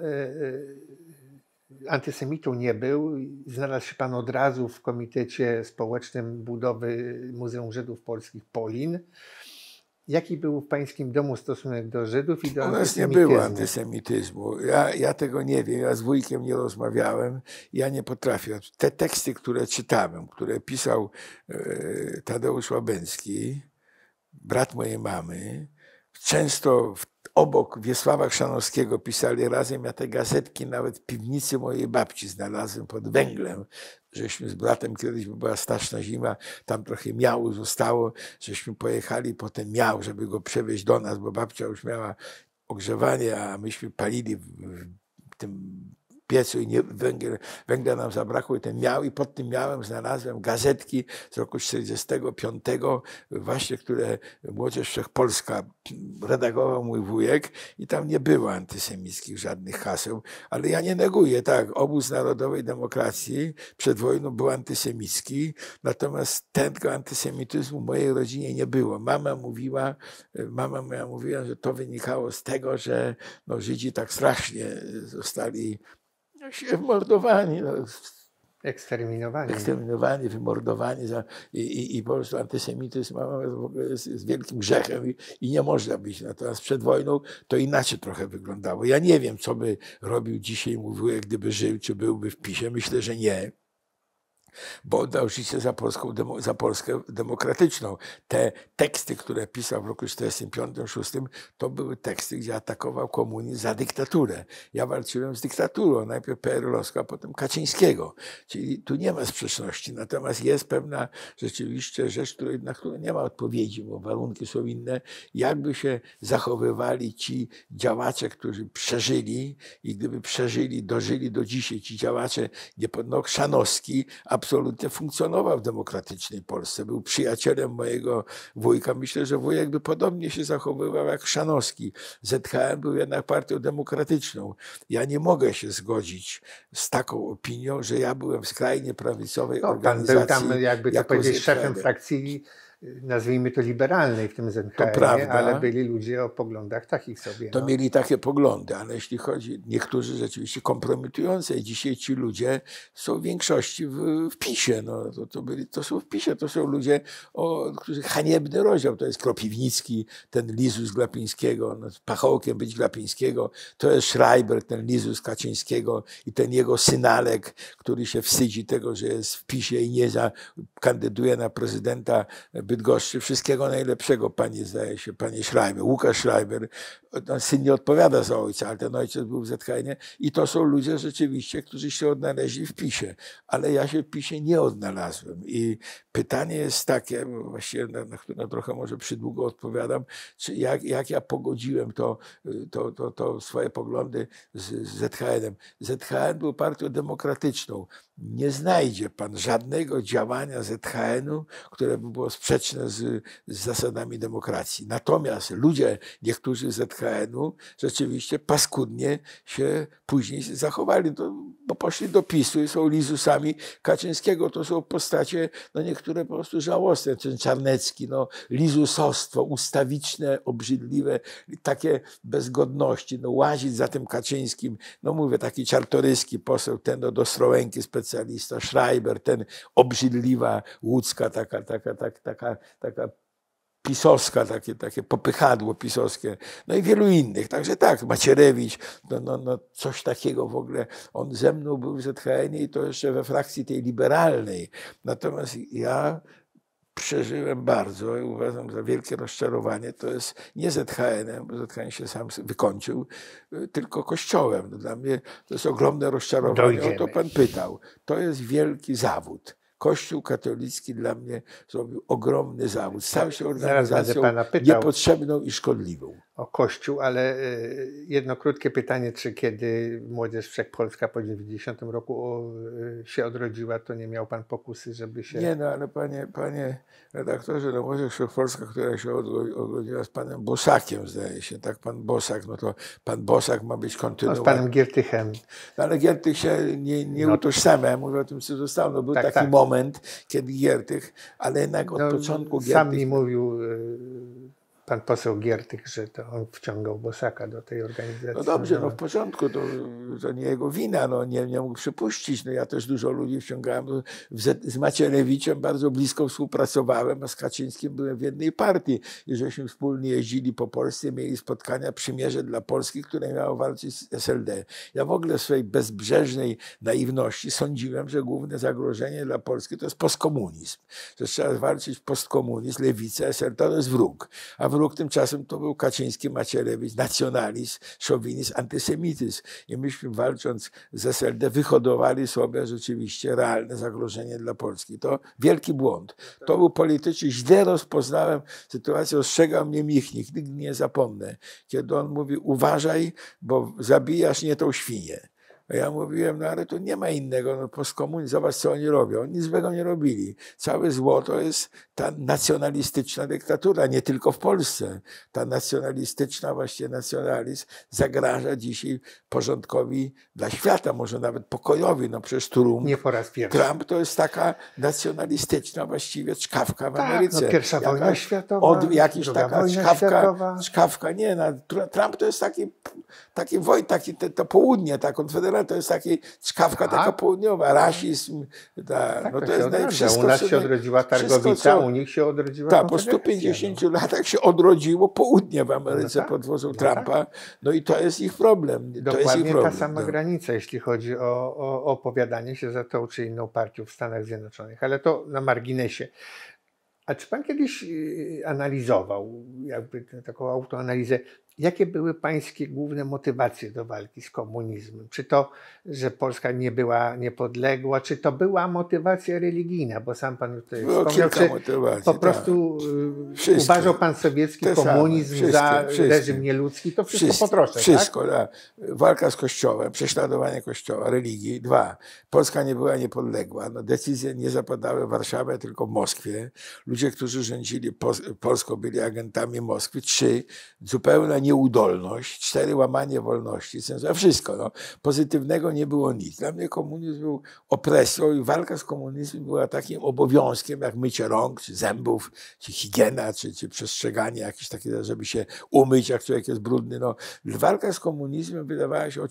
antysemitą nie był. Znalazł się pan od razu w Komitecie Społecznym Budowy Muzeum Żydów Polskich Polin. Jaki był w pańskim domu stosunek do Żydów i do antysemityzmu? U nas nie było antysemityzmu. Ja tego nie wiem. Ja z wujkiem nie rozmawiałem. Ja nie potrafię. Te teksty, które czytałem, które pisał Tadeusz Łabęcki, brat mojej mamy, często obok Wiesława Chrzanowskiego pisali razem. Ja te gazetki nawet w piwnicy mojej babci znalazłem pod węglem. Żeśmy z bratem kiedyś, bo była straszna zima, tam trochę miału zostało, żeśmy pojechali po ten miał, żeby go przewieźć do nas, bo babcia już miała ogrzewanie, a myśmy palili w tym piecu i węgla nam zabrakło i ten miał, i pod tym miałem znalazłem gazetki z roku 45, właśnie, które Młodzież Wszechpolska redagował mój wujek i tam nie było antysemickich żadnych haseł, ale ja nie neguję, tak, obóz Narodowej Demokracji przed wojną był antysemicki, natomiast tego antysemityzmu w mojej rodzinie nie było. Mama moja mówiła, że to wynikało z tego, że no, Żydzi tak strasznie zostali mordowani, eksterminowani, wymordowani i po prostu antysemityzm w ogóle jest wielkim grzechem i nie można być. Natomiast przed wojną to inaczej trochę wyglądało. Ja nie wiem, co by robił dzisiaj mój wujek, gdyby żył, czy byłby w PiS-ie. Myślę, że nie. Bo oddał życie za Polskę demokratyczną. Te teksty, które pisał w roku 1945-1946, to były teksty, gdzie atakował komunizm za dyktaturę. Ja walczyłem z dyktaturą, najpierw PRL-owską, a potem Kaczyńskiego. Czyli tu nie ma sprzeczności. Natomiast jest pewna rzeczywiście rzecz, na którą nie ma odpowiedzi, bo warunki są inne. Jakby się zachowywali ci działacze, którzy przeżyli i gdyby przeżyli, dożyli do dzisiaj ci działacze, Chrzanowski, absolutnie funkcjonował w demokratycznej Polsce. Był przyjacielem mojego wujka. Myślę, że wujek by podobnie się zachowywał jak Chrzanowski. ZHN był jednak partią demokratyczną. Ja nie mogę się zgodzić z taką opinią, że ja byłem w skrajnie prawicowej organizacji. Pan był tam, jakby to powiedzieć, szefem frakcji nazwijmy to liberalnej w tym ZHN-ie, ale byli ludzie o poglądach takich sobie. To mieli takie poglądy, ale jeśli chodzi, niektórzy rzeczywiście kompromitujące. Dzisiaj ci ludzie są w większości w PiS-ie. No, to są w PiS-ie, to są ludzie, którzy haniebny rozdział. To jest Kropiwnicki, ten Lizus Glapińskiego, no, pachołkiem być Glapińskiego. To jest Schreiber, ten Lizus Kaczyńskiego i ten jego synalek, który się wstydzi tego, że jest w PiS-ie i nie kandyduje na prezydenta Bydgoszczy. Wszystkiego najlepszego, pani, zdaje się, pani Schreiber, Łukasz Schreiber. Ten syn nie odpowiada za ojca, ale ten ojciec był w ZHN-ie i to są ludzie rzeczywiście, którzy się odnaleźli w PiS-ie. Ale ja się w PiS-ie nie odnalazłem. I pytanie jest takie, właściwie na które trochę może przydługo odpowiadam, czy jak ja pogodziłem to swoje poglądy z ZHN-em. ZHN był partią demokratyczną. Nie znajdzie pan żadnego działania ZHN-u, które by było sprzeczne z zasadami demokracji. Natomiast ludzie, niektórzy ZHN-u rzeczywiście paskudnie się później zachowali, bo poszli do PiS-u i są Lizusami Kaczyńskiego. To są postacie, no niektóre po prostu żałosne. Ten Czarnecki, no lizusostwo, ustawiczne, obrzydliwe, takie bezgodności, no łazić za tym Kaczyńskim. No mówię, taki Czartoryski poseł, ten do Ostrołęki specjalista, Schreiber, ten obrzydliwa łódzka, taka pisowska, takie popychadło pisowskie, no i wielu innych. Także tak, Macierewicz, no coś takiego w ogóle. On ze mną był w ZHN-ie i to jeszcze we frakcji tej liberalnej. Natomiast ja przeżyłem bardzo i uważam za wielkie rozczarowanie. To jest nie ZHN-em, bo ZHN się sam wykończył, tylko Kościołem. Dla mnie to jest ogromne rozczarowanie. O to pan pytał. To jest wielki zawód. Kościół katolicki dla mnie zrobił ogromny zawód. Stał się organizacją niepotrzebną i szkodliwą. O Kościół, ale jedno krótkie pytanie, czy kiedy Młodzież Wszechpolska po 90 roku się odrodziła, to nie miał pan pokusy, żeby się... Nie, no ale panie redaktorze, no Młodzież Wszechpolska, która się odrodziła z panem Bosakiem, zdaje się, tak, pan Bosak, no to pan Bosak ma być kontynuowany. No, z panem Giertychem. No, ale Giertych się nie utożsamia, ja mówię o tym, co zostało. No, był taki moment, kiedy Giertych, ale jednak od początku Giertych... Sam mi mówił pan poseł Giertych, że to on wciągał Bosaka do tej organizacji. No dobrze, no w porządku, to nie jego wina, no nie mógł przypuścić. No ja też dużo ludzi wciągałem. Z Macierewiczem bardzo blisko współpracowałem, a z Kaczyńskim byłem w jednej partii. I żeśmy wspólnie jeździli po Polsce, mieli spotkania Przymierze dla Polski, które miało walczyć z SLD. Ja w ogóle w swojej bezbrzeżnej naiwności sądziłem, że główne zagrożenie dla Polski to jest postkomunizm. Że trzeba walczyć postkomunizm, lewica, SLD to jest wróg. A wróg tymczasem to był Kaczyński, Macierewicz, nacjonalizm, szowinizm, antysemityzm. I myśmy walcząc z SLD wyhodowali sobie rzeczywiście realne zagrożenie dla Polski. To wielki błąd. To był polityczny. Źle rozpoznałem sytuację. Ostrzegał mnie Michnik, nigdy nie zapomnę. Kiedy on mówi, uważaj, bo zabijasz nie tą świnię. A ja mówiłem, no ale tu nie ma innego, no postkomunizm, zobacz co oni robią. Oni nic złego nie robili. Całe zło to jest ta nacjonalistyczna dyktatura, nie tylko w Polsce. Ta nacjonalistyczna, właściwie nacjonalizm zagraża dzisiaj porządkowi dla świata, może nawet pokojowi. No przecież nie po raz pierwszy. Trump to jest taka nacjonalistyczna właściwie czkawka w Ameryce. No, pierwsza wojna światowa, druga wojna światowa. Czkawka, nie, no, Trump to jest to południe, ta konfederacja. To jest taka czkawka taka południowa, rasizm. No to jest wszystko. U nas się odrodziła Targowica, u nich się odrodziła tak, po 150 latach się odrodziło południe w Ameryce pod wodzą Trumpa. No i to jest ich problem. Dokładnie ta sama granica, jeśli chodzi o opowiadanie się za tą czy inną partią w Stanach Zjednoczonych. Ale to na marginesie. A czy pan kiedyś analizował, jakby taką autoanalizę, jakie były pańskie główne motywacje do walki z komunizmem? Czy to, że Polska nie była niepodległa, czy to była motywacja religijna? Bo sam pan tutaj wspomniał, czy po prostu uważał pan sowiecki komunizm za reżim nieludzki? To wszystko po trosze, wszystko, tak? Walka z Kościołem, prześladowanie Kościoła, religii. 2. Polska nie była niepodległa. No, decyzje nie zapadały w Warszawie, tylko w Moskwie. Ludzie, którzy rządzili Polską, byli agentami Moskwy. 3. Zupełna nieudolność, 4 łamanie wolności, cenzura, wszystko. No. Pozytywnego nie było nic. Dla mnie komunizm był opresją i walka z komunizmem była takim obowiązkiem, jak mycie rąk, czy zębów, czy higiena, czy przestrzeganie jakieś takie, żeby się umyć, jak człowiek jest brudny. No. Walka z komunizmem wydawała się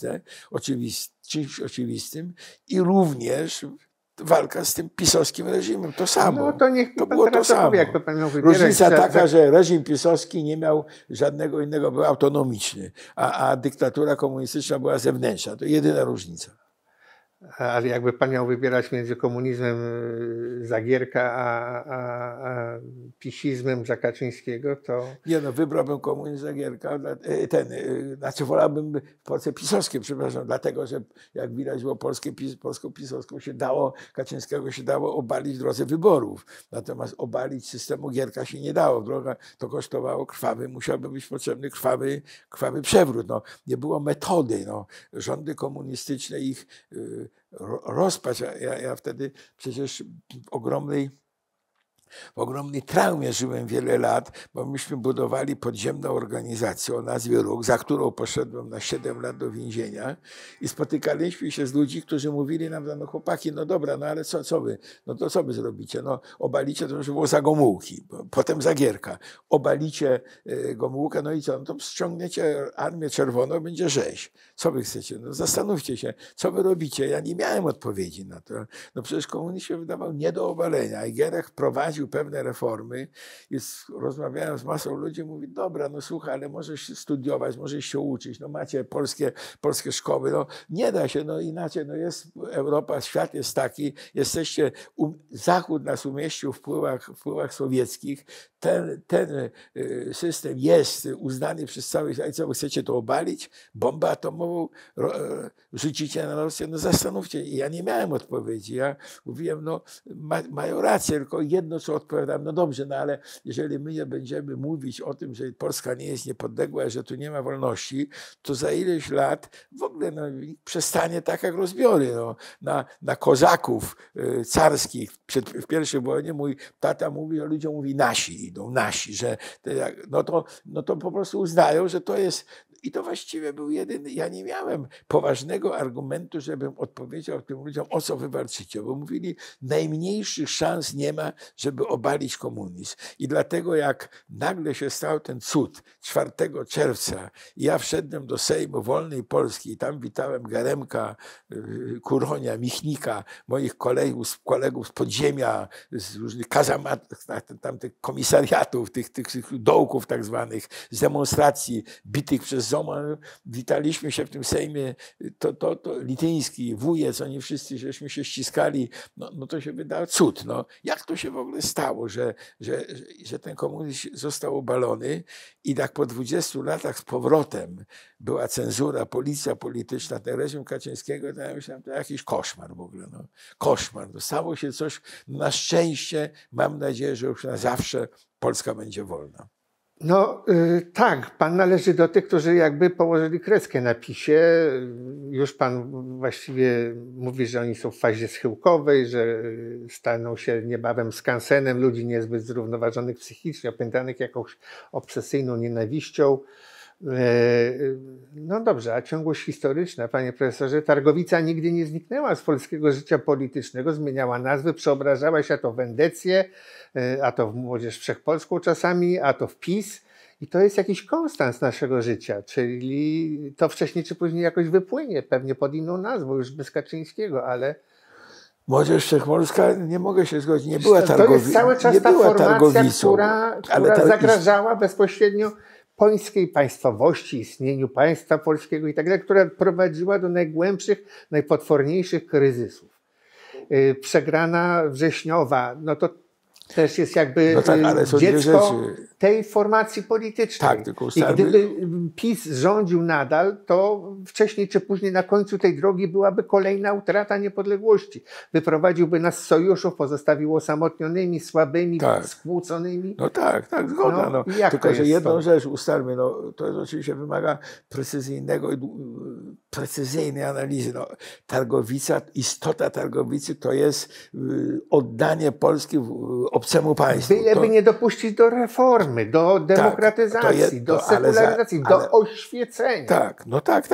czymś oczywistym i również walka z tym pisowskim reżimem, to samo. No to niech to było to samo. Powie, jak to pan miał wybierać. Różnica taka, że reżim pisowski nie miał żadnego innego, był autonomiczny, a dyktatura komunistyczna była zewnętrzna. To jedyna różnica. Ale jakby pan miał wybierać między komunizmem za Gierka a pisizmem za Kaczyńskiego, to... Nie no, wybrałbym komunizm za Gierka, znaczy wolałbym Polsce pisowskie, przepraszam, dlatego, że jak widać było polską pisowską się dało, Kaczyńskiego się dało obalić w drodze wyborów. Natomiast obalić systemu Gierka się nie dało. Droga to kosztowało krwawy, musiałby być potrzebny krwawy przewrót. No, nie było metody. No. Rządy komunistyczne ich rozpacz. Ja wtedy przecież w ogromnej traumie żyłem wiele lat, bo myśmy budowali podziemną organizację o nazwie Ruch, za którą poszedłem na 7 lat do więzienia i spotykaliśmy się z ludźmi, którzy mówili nam, no chłopaki, no dobra, no ale co wy? No to co wy zrobicie? No obalicie, to już było za Gomułki, potem za Gierka. Obalicie Gomułkę, no i co? No to ściągniecie Armię Czerwoną, będzie rzeź. Co wy chcecie? No zastanówcie się, co wy robicie? Ja nie miałem odpowiedzi na to. No przecież komunizm się wydawał nie do obalenia i Gierek prowadził pewne reformy i rozmawiałem z masą ludzi, mówi, dobra, no słuchaj, ale możesz studiować, możesz się uczyć, no macie polskie szkoły, no nie da się, no inaczej, no jest Europa, świat jest taki, jesteście, Zachód nas umieścił w wpływach sowieckich, ten system jest uznany przez cały świat, co wy chcecie to obalić? Bombę atomową rzucicie na Rosję? No zastanówcie, ja nie miałem odpowiedzi, ja mówiłem, no mają rację, tylko jedno, co odpowiadam, no dobrze, no ale jeżeli my nie będziemy mówić o tym, że Polska nie jest niepodległa, że tu nie ma wolności, to za ileś lat w ogóle no, przestanie tak jak rozbiory. No, na kozaków carskich w pierwszej wojnie mój tata mówi, że ludziom mówi nasi idą, nasi, że no to po prostu uznają, że to jest. I to właściwie był jedyny, ja nie miałem poważnego argumentu, żebym odpowiedział tym ludziom, o co wy walczycie, bo mówili, najmniejszych szans nie ma, żeby obalić komunizm. I dlatego jak nagle się stał ten cud 4 czerwca i ja wszedłem do Sejmu Wolnej Polski i tam witałem Geremka, Kuronia, Michnika, moich kolegów z podziemia, z różnych kazamatów, tamtych komisariatów, tych dołków tak zwanych, z demonstracji bitych przez ZOMO, witaliśmy się w tym Sejmie, to Lityński, Wujec, oni wszyscy, żeśmy się ściskali, no to się wydało cud. No. Jak to się w ogóle stało, że ten komunizm został obalony i tak po 20 latach z powrotem była cenzura, policja polityczna, ten reżim Kaczyńskiego, to ja myślałem, to jakiś koszmar w ogóle. No. Koszmar. To stało się coś, na szczęście, mam nadzieję, że już na zawsze Polska będzie wolna. No tak, pan należy do tych, którzy jakby położyli kreskę na PiS-ie. Już pan właściwie mówi, że oni są w fazie schyłkowej, że staną się niebawem skansenem ludzi niezbyt zrównoważonych psychicznie, opętanych jakąś obsesyjną nienawiścią. No dobrze, a ciągłość historyczna, panie profesorze, Targowica nigdy nie zniknęła z polskiego życia politycznego, zmieniała nazwy, przeobrażała się a to w Endecję, a to w Młodzież Wszechpolską czasami, a to w PiS. I to jest jakiś konstans naszego życia, czyli to wcześniej czy później jakoś wypłynie, pewnie pod inną nazwą, już bez Kaczyńskiego, ale... Młodzież Wszechpolska, nie mogę się zgodzić, nie była Targowicą. To jest cały czas ta formacja, która zagrażała bezpośrednio polskiej państwowości, istnieniu państwa polskiego i tak dalej, która prowadziła do najgłębszych, najpotworniejszych kryzysów. Przegrana wrześniowa, no to też jest jakby dziecko tej formacji politycznej. Tak, tylko I gdyby PiS rządził nadal, to wcześniej czy później na końcu tej drogi byłaby kolejna utrata niepodległości. Wyprowadziłby nas z sojuszów, pozostawił osamotnionymi, słabymi, skłóconymi. No tak, zgoda. No. Tylko, że jedną rzecz ustalmy, no, to oczywiście wymaga precyzyjnej analizy. No, Targowica, istota Targowicy to jest oddanie Polski obcemu państwu. Byleby nie dopuścić do reformy. reformy, do demokratyzacji, do sekularyzacji, do oświecenia. Tak, no tak,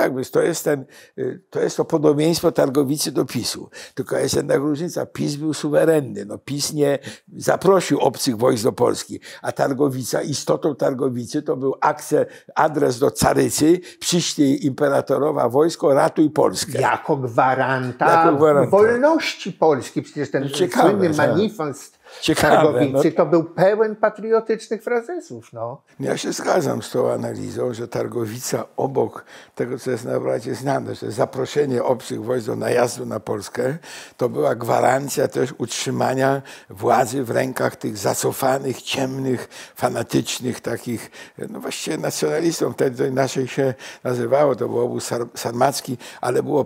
to jest to podobieństwo Targowicy do PiS-u. Tylko jest jednak różnica. PiS był suwerenny. No, PiS nie zaprosił obcych wojsk do Polski, a Targowica, istotą Targowicy to był adres do carycy, przyślij imperatorowa wojsko, ratuj Polskę. Jako gwaranta wolności Polski. Przecież ten słynny manifest Targowicy to był pełen patriotycznych frazesów. No. Ja się zgadzam z tą analizą, że Targowica obok tego, co jest najbardziej znane, że zaproszenie obcych wojsk do najazdu na Polskę, to była gwarancja też utrzymania władzy w rękach tych zacofanych, ciemnych, fanatycznych, takich, no właściwie nacjonalistów, wtedy to inaczej się nazywało, to był obóz sarmacki, ale było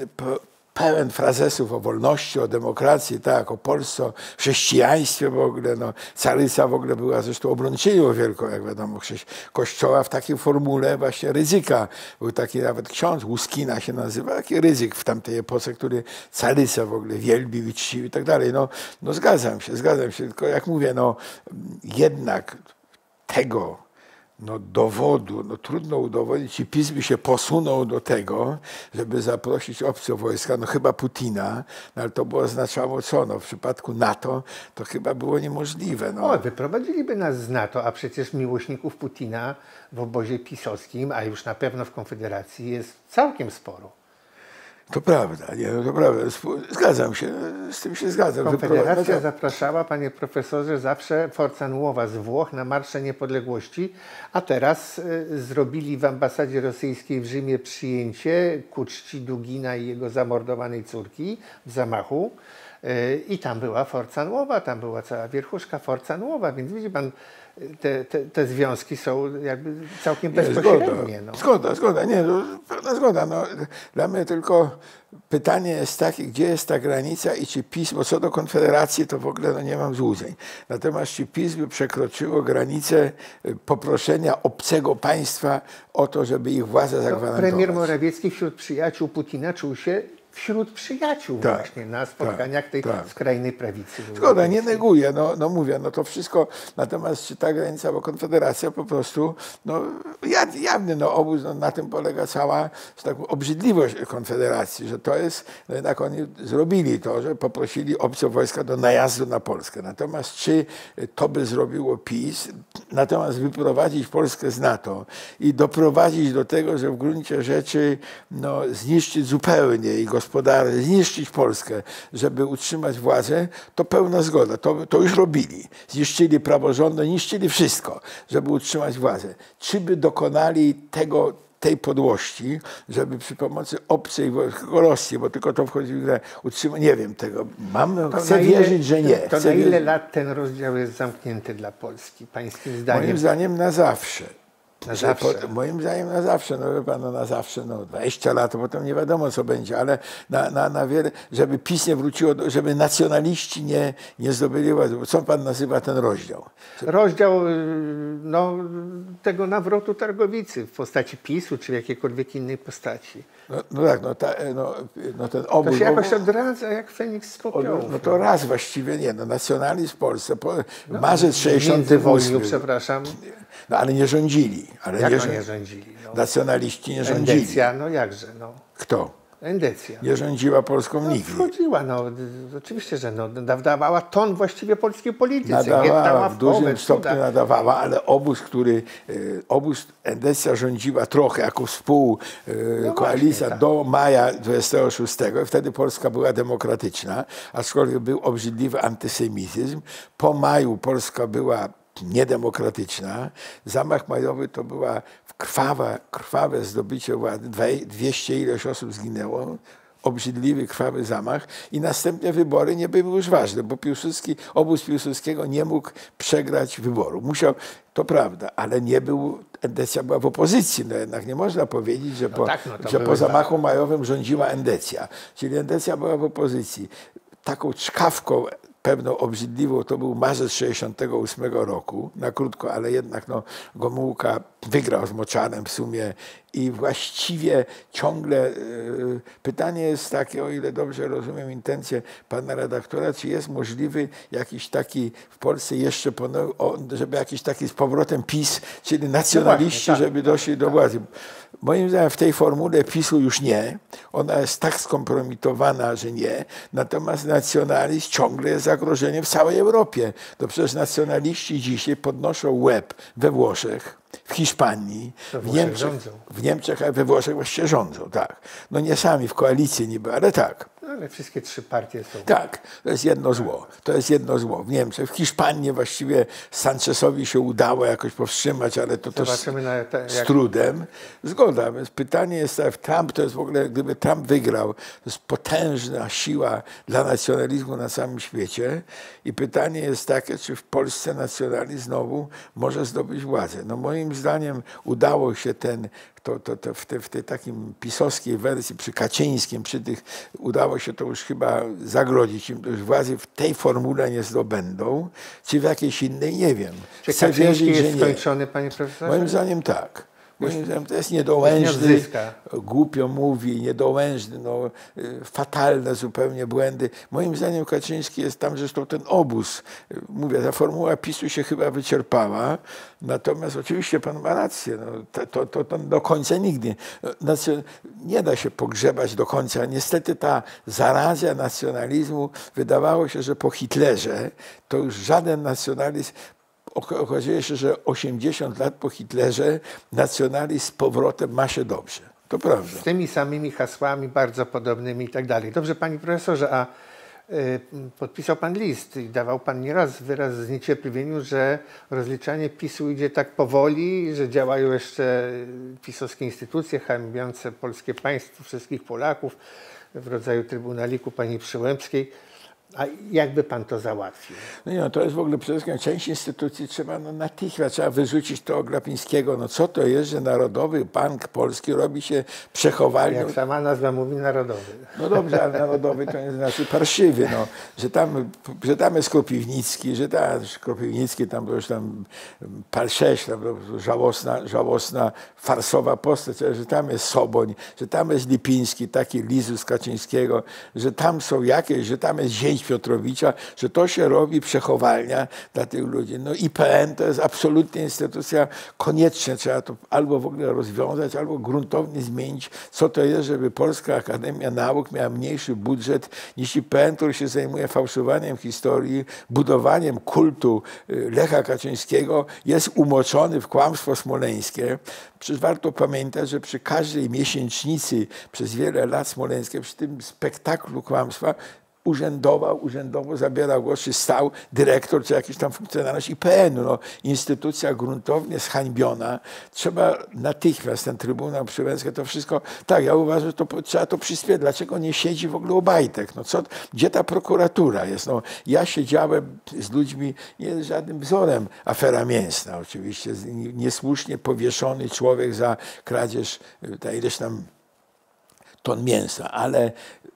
pełen frazesów o wolności, o demokracji, tak, o Polsce, o chrześcijaństwie w ogóle. No, caryca w ogóle była zresztą obrończynią wielką, jak wiadomo, kościoła w takiej formule właśnie Rydzyka. Był taki nawet ksiądz, Łuskina się nazywa, taki Rydzyk w tamtej epoce, który carycę w ogóle wielbił i czcił i tak dalej. No zgadzam się, tylko jak mówię, no jednak tego dowodu, trudno udowodnić i PiS by się posunął do tego, żeby zaprosić obce wojska, chyba Putina, ale to by oznaczało co? W przypadku NATO to chyba było niemożliwe. O, wyprowadziliby nas z NATO, a przecież miłośników Putina w obozie pisowskim, a już na pewno w Konfederacji jest całkiem sporo. To prawda, to prawda. Zgadzam się, z tym się zgadzam. Konfederacja zapraszała, panie profesorze, zawsze Forza Nuova z Włoch na Marsze Niepodległości, a teraz zrobili w ambasadzie rosyjskiej w Rzymie przyjęcie ku czci Dugina i jego zamordowanej córki w zamachu. I tam była Forza Nuova, tam była cała wierchuszka Forza Nuova, więc widzi pan, te związki są jakby całkiem bezpośrednie. Zgoda, pełna zgoda. Dla mnie tylko pytanie jest takie, gdzie jest ta granica i czy PiS, bo co do Konfederacji to w ogóle nie mam złudzeń. Natomiast czy PiS by przekroczyło granicę poproszenia obcego państwa o to, żeby ich władzę zagwarantować. Premier Morawiecki wśród przyjaciół Putina czuł się wśród przyjaciół właśnie na spotkaniach tej skrajnej prawicy. Zgoda, nie neguję, mówię, to wszystko, natomiast czy ta granica, bo Konfederacja po prostu, jawny obóz, na tym polega cała obrzydliwość Konfederacji, że to jest, jednak oni zrobili to, że poprosili obce wojska do najazdu na Polskę. Natomiast czy to by zrobiło PiS, natomiast wyprowadzić Polskę z NATO i doprowadzić do tego, że w gruncie rzeczy zniszczyć zupełnie i gospodarkę, zniszczyć Polskę, żeby utrzymać władzę, to pełna zgoda. To już robili. Zniszczyli praworządność, niszczyli wszystko, żeby utrzymać władzę. Czy by dokonali tej podłości, żeby przy pomocy obcej Rosji, bo tylko to wchodzi w grę, utrzymać, nie wiem tego. Chcę wierzyć, że nie. To na ile lat ten rozdział jest zamknięty dla Polski, pańskim zdaniem? Moim zdaniem na zawsze. Na zawsze. Moim zdaniem na zawsze, wie pan, na zawsze, 20 lat, potem nie wiadomo co będzie, ale na wiele, żeby PiS nie wróciło, żeby nacjonaliści nie zdobyli władzy. Co pan nazywa ten rozdział? Rozdział tego nawrotu Targowicy w postaci PiS-u, czy w jakiejkolwiek innej postaci. Ten obóz. To się jakoś odradza jak Feniks z popiołu. To raz właściwie nie. Nacjonalizm w Polsce, marzec 68. Przepraszam. Ale nie rządzili. Nie rządzili? Nacjonaliści nie rządzili. Endecja, jakże. Kto? Endecja. Nie rządziła Polską nigdy. Wchodziła, oczywiście, że dawała ton właściwie polskiej polityce. Nadawała, w dużym stopniu nadawała, ale obóz Endecja rządziła trochę jako współkoalicja do maja 26. Wtedy Polska była demokratyczna, aczkolwiek był obrzydliwy antysemityzm. Po maju Polska była niedemokratyczna. Zamach majowy to była krwawe zdobycie władzy. 200 ileś osób zginęło. Obrzydliwy, krwawy zamach i następne wybory nie były już ważne, bo obóz Piłsudskiego nie mógł przegrać wyboru. Musiał, to prawda, ale Endecja była w opozycji. Jednak nie można powiedzieć, że po zamachu majowym rządziła Endecja. Czyli Endecja była w opozycji. Taką czkawką pewną obrzydliwą to był marzec 68 roku, na krótko, ale jednak Gomułka wygrał z Moczanem w sumie i właściwie ciągle pytanie jest takie, o ile dobrze rozumiem intencje pana redaktora, czy jest możliwy jakiś taki w Polsce jeszcze, żeby jakiś taki z powrotem PiS, czyli nacjonaliści, no właśnie, żeby doszli do władzy. Moim zdaniem w tej formule PiS-u już nie. Ona jest tak skompromitowana, że nie. Natomiast nacjonalizm ciągle jest zagrożeniem w całej Europie. To przecież nacjonaliści dzisiaj podnoszą łeb we Włoszech, w Hiszpanii, w Niemczech, a we Włoszech właściwie rządzą, tak. No nie sami w koalicji niby, ale tak. No, ale wszystkie trzy partie są. Tak, to jest jedno zło. To jest jedno zło. W Niemczech, w Hiszpanii właściwie Sanchezowi się udało jakoś powstrzymać, ale to też z trudem. Zgoda, więc pytanie jest, Trump to jest w ogóle, gdyby Trump wygrał, to jest potężna siła dla nacjonalizmu na całym świecie i pytanie jest takie, czy w Polsce nacjonalizm znowu może zdobyć władzę. No moim zdaniem udało się w tej takim pisowskiej wersji przy Kaczyńskim, udało się to już chyba zagrodzić im, już władzy w tej formule nie zdobędą, czy w jakiejś innej, nie wiem. Czy Kaczyński jest skończony, panie profesorze? Moim zdaniem tak. Moim zdaniem to jest niedołężny, głupio mówi, niedołężny, no, fatalne zupełnie błędy. Moim zdaniem Kaczyński jest tam, zresztą ten obóz, mówię, ta formuła PiS-u się chyba wyczerpała, natomiast oczywiście pan ma rację, no, to do końca nigdy. Nie da się pogrzebać do końca. Niestety ta zarazia nacjonalizmu, wydawało się, że po Hitlerze to już żaden nacjonalizm. Okazuje się, że 80 lat po Hitlerze nacjonalizm z powrotem ma się dobrze. To prawda. Z tymi samymi hasłami, bardzo podobnymi i tak dalej. Dobrze, panie profesorze, a podpisał pan list i dawał pan nieraz wyraz zniecierpliwieniu, że rozliczanie PiS-u idzie tak powoli, że działają jeszcze pisowskie instytucje hańbiące polskie państwo, wszystkich Polaków w rodzaju Trybunaliku pani Przyłębskiej. A jakby pan to załatwił? No nie, to jest w ogóle przede wszystkim część instytucji trzeba natychmiast trzeba wyrzucić to Glapińskiego. No co to jest, że Narodowy Bank Polski robi się przechowalnią? Jak sama nazwa mówi, narodowy. No dobrze, ale narodowy to jest znaczy parszywy, no, że tam jest Kropiwnicki, że Kropiwnicki tam już tam pal 6, tam żałosna, farsowa postać, że tam jest Soboń, że tam jest Lipiński, taki Lizus Kaczyńskiego, że tam są jakieś, że tam jest zięć Piotrowicza, że to się robi przechowalnia dla tych ludzi. No IPN to jest absolutnie instytucja, koniecznie trzeba to albo w ogóle rozwiązać, albo gruntownie zmienić, co to jest, żeby Polska Akademia Nauk miała mniejszy budżet niż IPN, który się zajmuje fałszowaniem historii, budowaniem kultu Lecha Kaczyńskiego, jest umoczony w kłamstwo smoleńskie. Przecież warto pamiętać, że przy każdej miesięcznicy przez wiele lat smoleńskie, przy tym spektaklu kłamstwa, urzędowo zabierał głos, czy stał dyrektor, czy jakiś tam funkcjonariusz IPN-u. No, instytucja gruntownie zhańbiona. Trzeba natychmiast ten Trybunał Przyłębski, to wszystko, tak, ja uważam, że trzeba to przyspieszyć. Dlaczego nie siedzi w ogóle Obajtek? No, gdzie ta prokuratura jest? No, ja siedziałem z ludźmi, nie jest żadnym wzorem afera mięsna oczywiście, niesłusznie powieszony człowiek za kradzież ileś tam ton mięsa, ale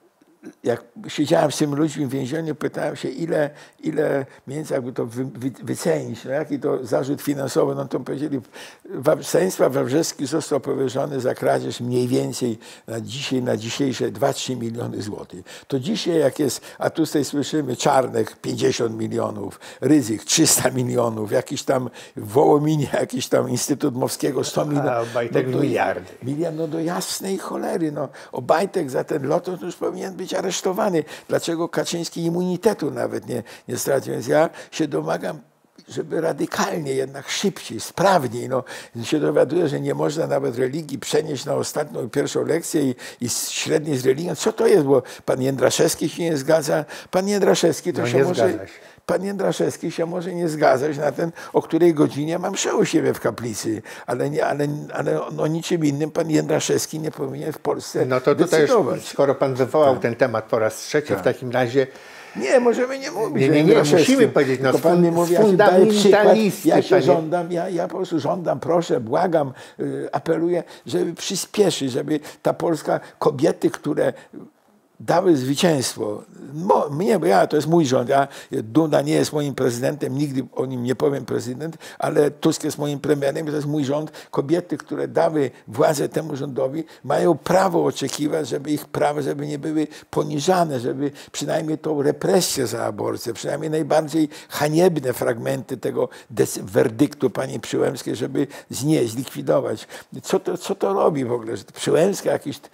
jak siedziałem z tymi ludźmi w więzieniu, pytałem się, ile mniej więcej jakby to wycenić, no jaki to zarzut finansowy, no to powiedzieli, Stanisław Wawrzewski został powierzony za kradzież mniej więcej na dzisiejsze 2-3 miliony złotych. To dzisiaj jak jest, a tutaj słyszymy Czarnek 50 milionów, Rydzyk 300 milionów, jakiś tam w Wołominie jakiś tam Instytut Mowskiego 100 milionów. A Obajtek miliardy. No do jasnej cholery, no Obajtek za ten lot to już powinien być aresztowany. Dlaczego Kaczyński immunitetu nawet nie stracił? Więc ja się domagam, żeby radykalnie, jednak szybciej, sprawniej. No, się dowiaduję, że nie można nawet religii przenieść na ostatnią, pierwszą lekcję i średniej z religią. Co to jest? Bo pan Jędraszewski się nie zgadza. Pan Jędraszewski to się może... Pan Jędraszewski się może nie zgadzać na ten, o której godzinie mam mszę u siebie w kaplicy, ale o niczym innym pan Jędraszewski nie powinien w Polsce no to tutaj decydować. Już, skoro pan wywołał ten temat po raz trzeci, w takim razie... Nie, możemy nie mówić. Nie, musimy powiedzieć. No, pan mi mówi, ja się żądam, ja po prostu żądam, proszę, błagam, apeluję, żeby przyspieszyć, żeby ta Polska, kobiety, które dały zwycięstwo. Mnie, bo to jest mój rząd. Duda nie jest moim prezydentem, nigdy o nim nie powiem prezydent, ale Tusk jest moim premierem i to jest mój rząd. Kobiety, które dały władzę temu rządowi, mają prawo oczekiwać, żeby ich prawa, żeby nie były poniżane, żeby przynajmniej tą represję za aborcję, przynajmniej najbardziej haniebne fragmenty tego werdyktu pani Przyłębskiej, żeby znieść, zlikwidować. Co to robi w ogóle? Że Przyłębska,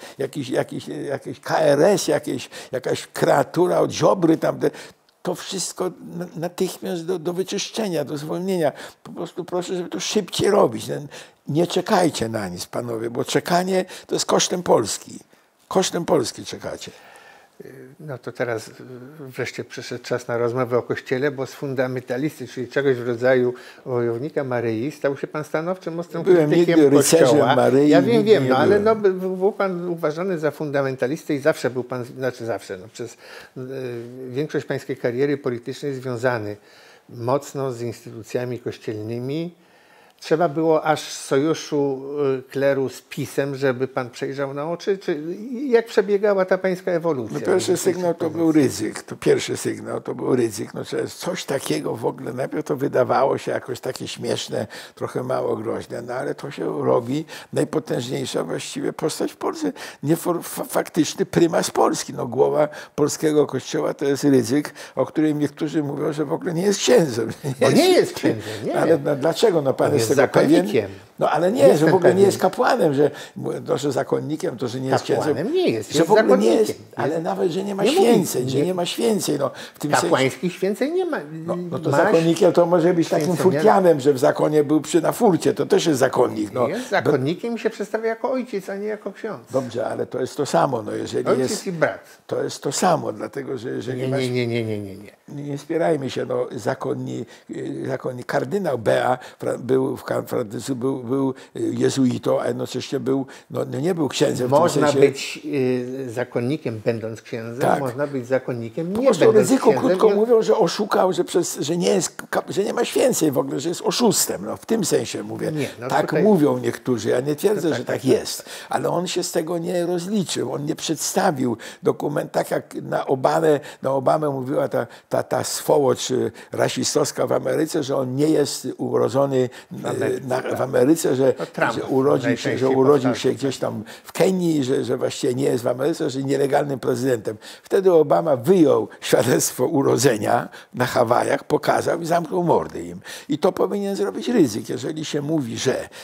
jakiś KRS, jakaś kreatura od Ziobry tam, to wszystko natychmiast do wyczyszczenia, do zwolnienia. Po prostu proszę, żeby to szybciej robić. Nie czekajcie na nic, panowie, bo czekanie to jest kosztem Polski. Kosztem Polski czekacie. No to teraz wreszcie przyszedł czas na rozmowę o Kościele, bo z fundamentalisty, czyli czegoś w rodzaju wojownika Maryi, stał się pan stanowczym, ostrym krytykiem Kościoła. Maryi, ja wiem, no ale no, był pan uważany za fundamentalistę i zawsze był pan, znaczy zawsze, no, przez większość pańskiej kariery politycznej związany mocno z instytucjami kościelnymi. Trzeba było aż sojuszu kleru z PiS-em, żeby pan przejrzał na oczy? Czy jak przebiegała ta pańska ewolucja? No pierwszy sygnał to był Rydzyk. To pierwszy sygnał to był Rydzyk. No, coś takiego w ogóle, najpierw to wydawało się jakoś takie śmieszne, trochę mało groźne, no ale to się robi. Najpotężniejsza właściwie postać w Polsce. Faktyczny prymas Polski. No, głowa polskiego kościoła to jest Rydzyk, o którym niektórzy mówią, że w ogóle nie jest księdzem. Nie jest księdzem, nie. Ale dlaczego? No, pan jest zakonnikiem. No ale nie, że w ogóle nie jest kapłanem, że to, że zakonnikiem, to, że nie jest księdzem. Kapłanem nie jest, że w ogóle nie jest, ale nawet, że nie ma święceń, że nie ma święceń. No, w tym kapłańskich święceń nie ma. No to zakonnikiem to może być takim furtianem, że w zakonie był na furcie, to też jest zakonnik. No. Jest zakonnikiem i się przedstawia jako ojciec, a nie jako ksiądz. Dobrze, ale to jest to samo. No, jeżeli ojciec jest, i brat. To jest to samo, dlatego że jeżeli nie spierajmy się, no, zakonni kardynał Bea był jezuitą, a jednocześnie był, no, nie był księdzem. Można być zakonnikiem, będąc księdzem, tak. Można być zakonnikiem, nie będąc Rydzyku, krótko mówią, że oszukał, że nie ma święceń w ogóle, że jest oszustem. No, w tym sensie mówię. Nie, no tak tutaj mówią niektórzy. Ja nie twierdzę, że tak jest. Ale on się z tego nie rozliczył. On nie przedstawił dokument, tak jak na Obamę mówiła ta swołocz rasistowska w Ameryce, że on nie jest urodzony w Ameryce, że urodził się gdzieś tam w Kenii, że właściwie nie jest w Ameryce, że nielegalnym prezydentem. Wtedy Obama wyjął świadectwo urodzenia na Hawajach, pokazał i zamknął mordy im. I to powinien zrobić Rydzyk. Jeżeli się mówi,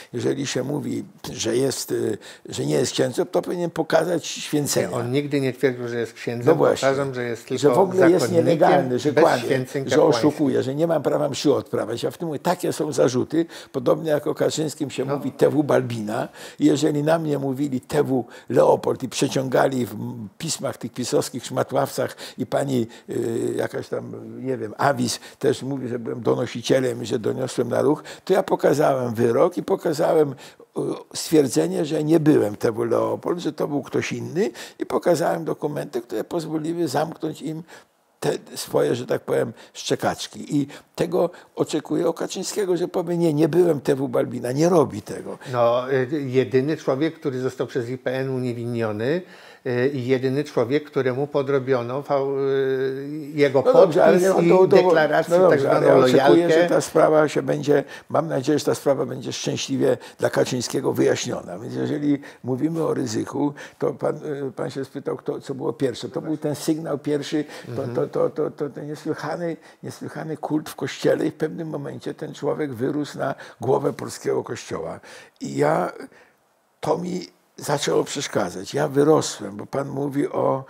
że nie jest księdzem, to powinien pokazać święcenia. Nie, on nigdy nie twierdził, że jest księdzem. No Uważam, że jest tylko że w ogóle jest nielegalny, że kłamie, że oszukuje, że nie mam prawa mszy odprawiać. Ja w tym mówię, takie są zarzuty, podobnie jak o Kaczyńskim się mówi TW Balbina. I jeżeli na mnie mówili TW Leopold i przeciągali w pismach tych pisowskich szmatławcach i pani jakaś tam, nie wiem, Awis też mówi, że byłem donosicielem i że doniosłem na ruch, to ja pokazałem wyrok i pokazałem stwierdzenie, że nie byłem TW Leopold, że to był ktoś inny i pokazałem dokumenty, które pozwoliły zamknąć im te swoje, że tak powiem, szczekaczki. I tego oczekuję od Kaczyńskiego, że powie, nie byłem TW Balbina, nie robi tego. No, jedyny człowiek, który został przez IPN uniewinniony i jedyny człowiek, któremu podrobiono jego podpis i deklarację tak zwaną lojalkę. Oczekuję, że ta sprawa się będzie, mam nadzieję, że ta sprawa będzie szczęśliwie dla Kaczyńskiego wyjaśniona. Więc jeżeli mówimy o Rydzyku, to pan się spytał, co było pierwsze. To był ten sygnał pierwszy, ten niesłychany kult w Kościele i w pewnym momencie ten człowiek wyrósł na głowę polskiego Kościoła. I to mi zaczęło przeszkadzać. Ja wyrosłem, bo pan mówi o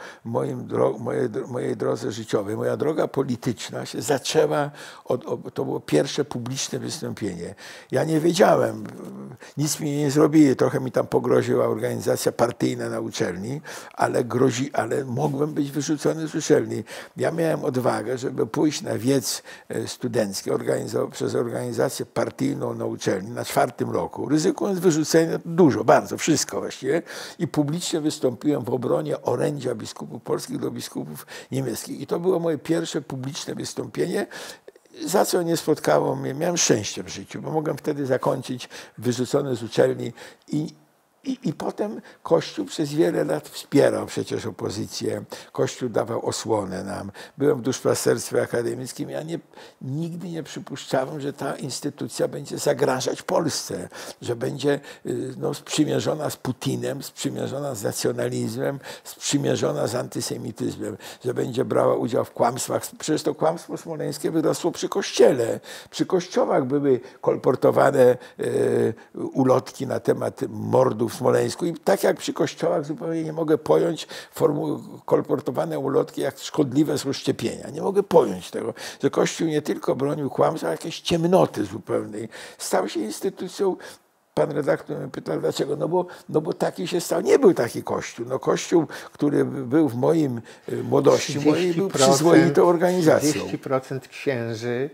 mojej drodze życiowej. Moja droga polityczna się zaczęła, to było pierwsze publiczne wystąpienie. Ja nie wiedziałem, nic mi nie zrobili, trochę mi tam pogroziła organizacja partyjna na uczelni, ale mogłem być wyrzucony z uczelni. Ja miałem odwagę, żeby pójść na wiec studencki przez organizację partyjną na uczelni na 4. roku, ryzykując wyrzucenia dużo, bardzo, wszystko właściwie. I publicznie wystąpiłem w obronie orędzia biskupów polskich do biskupów niemieckich. I to było moje pierwsze publiczne wystąpienie, za co nie spotkało mnie. Miałem szczęście w życiu, bo mogłem wtedy zakończyć wyrzucony z uczelni i I potem Kościół przez wiele lat wspierał przecież opozycję. Kościół dawał osłonę nam. Byłem w duszpasterstwie akademickim. Ja nigdy nie przypuszczałem, że ta instytucja będzie zagrażać Polsce, że będzie sprzymierzona z Putinem, sprzymierzona z nacjonalizmem, sprzymierzona z antysemityzmem, że będzie brała udział w kłamstwach. Przecież to kłamstwo smoleńskie wyrosło przy Kościele. Przy kościołach były kolportowane ulotki na temat mordów w Smoleńsku. I tak jak przy kościołach zupełnie nie mogę pojąć kolportowane ulotki, jak szkodliwe są szczepienia. Nie mogę pojąć tego, że Kościół nie tylko bronił kłamstwa, ale jakiejś ciemnoty zupełnej. Stał się instytucją. Pan redaktor mnie pytał, dlaczego? No bo taki się stał. Nie był taki Kościół. No Kościół, który był w moim młodości, mojej, był przyzwoitą organizacją. 30% księży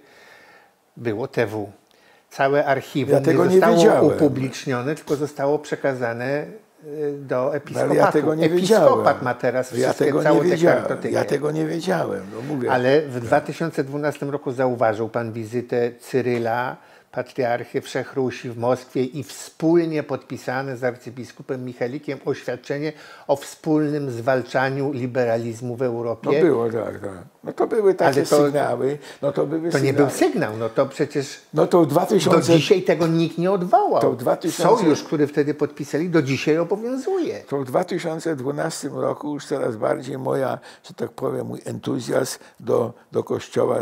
było TW. Całe archiwum ja tego nie zostało wiedziałem. upublicznione, tylko zostało przekazane do episkopatu. Ale ja tego nie Episkopat ma teraz wszystkie, całe te kartotyki. Ja tego nie wiedziałem. No mówię. Ale w 2012 roku zauważył pan wizytę Cyryla, patriarchy Wszechrusi w Moskwie i wspólnie podpisane z arcybiskupem Michalikiem oświadczenie o wspólnym zwalczaniu liberalizmu w Europie. No było, tak. No to były takie sygnały. No to były to nie był sygnał, no to przecież to 2000... do dzisiaj tego nikt nie odwołał. To 2000... Sojusz, który wtedy podpisali, do dzisiaj obowiązuje. To w 2012 roku już coraz bardziej moja, że tak powiem, mój entuzjazm do Kościoła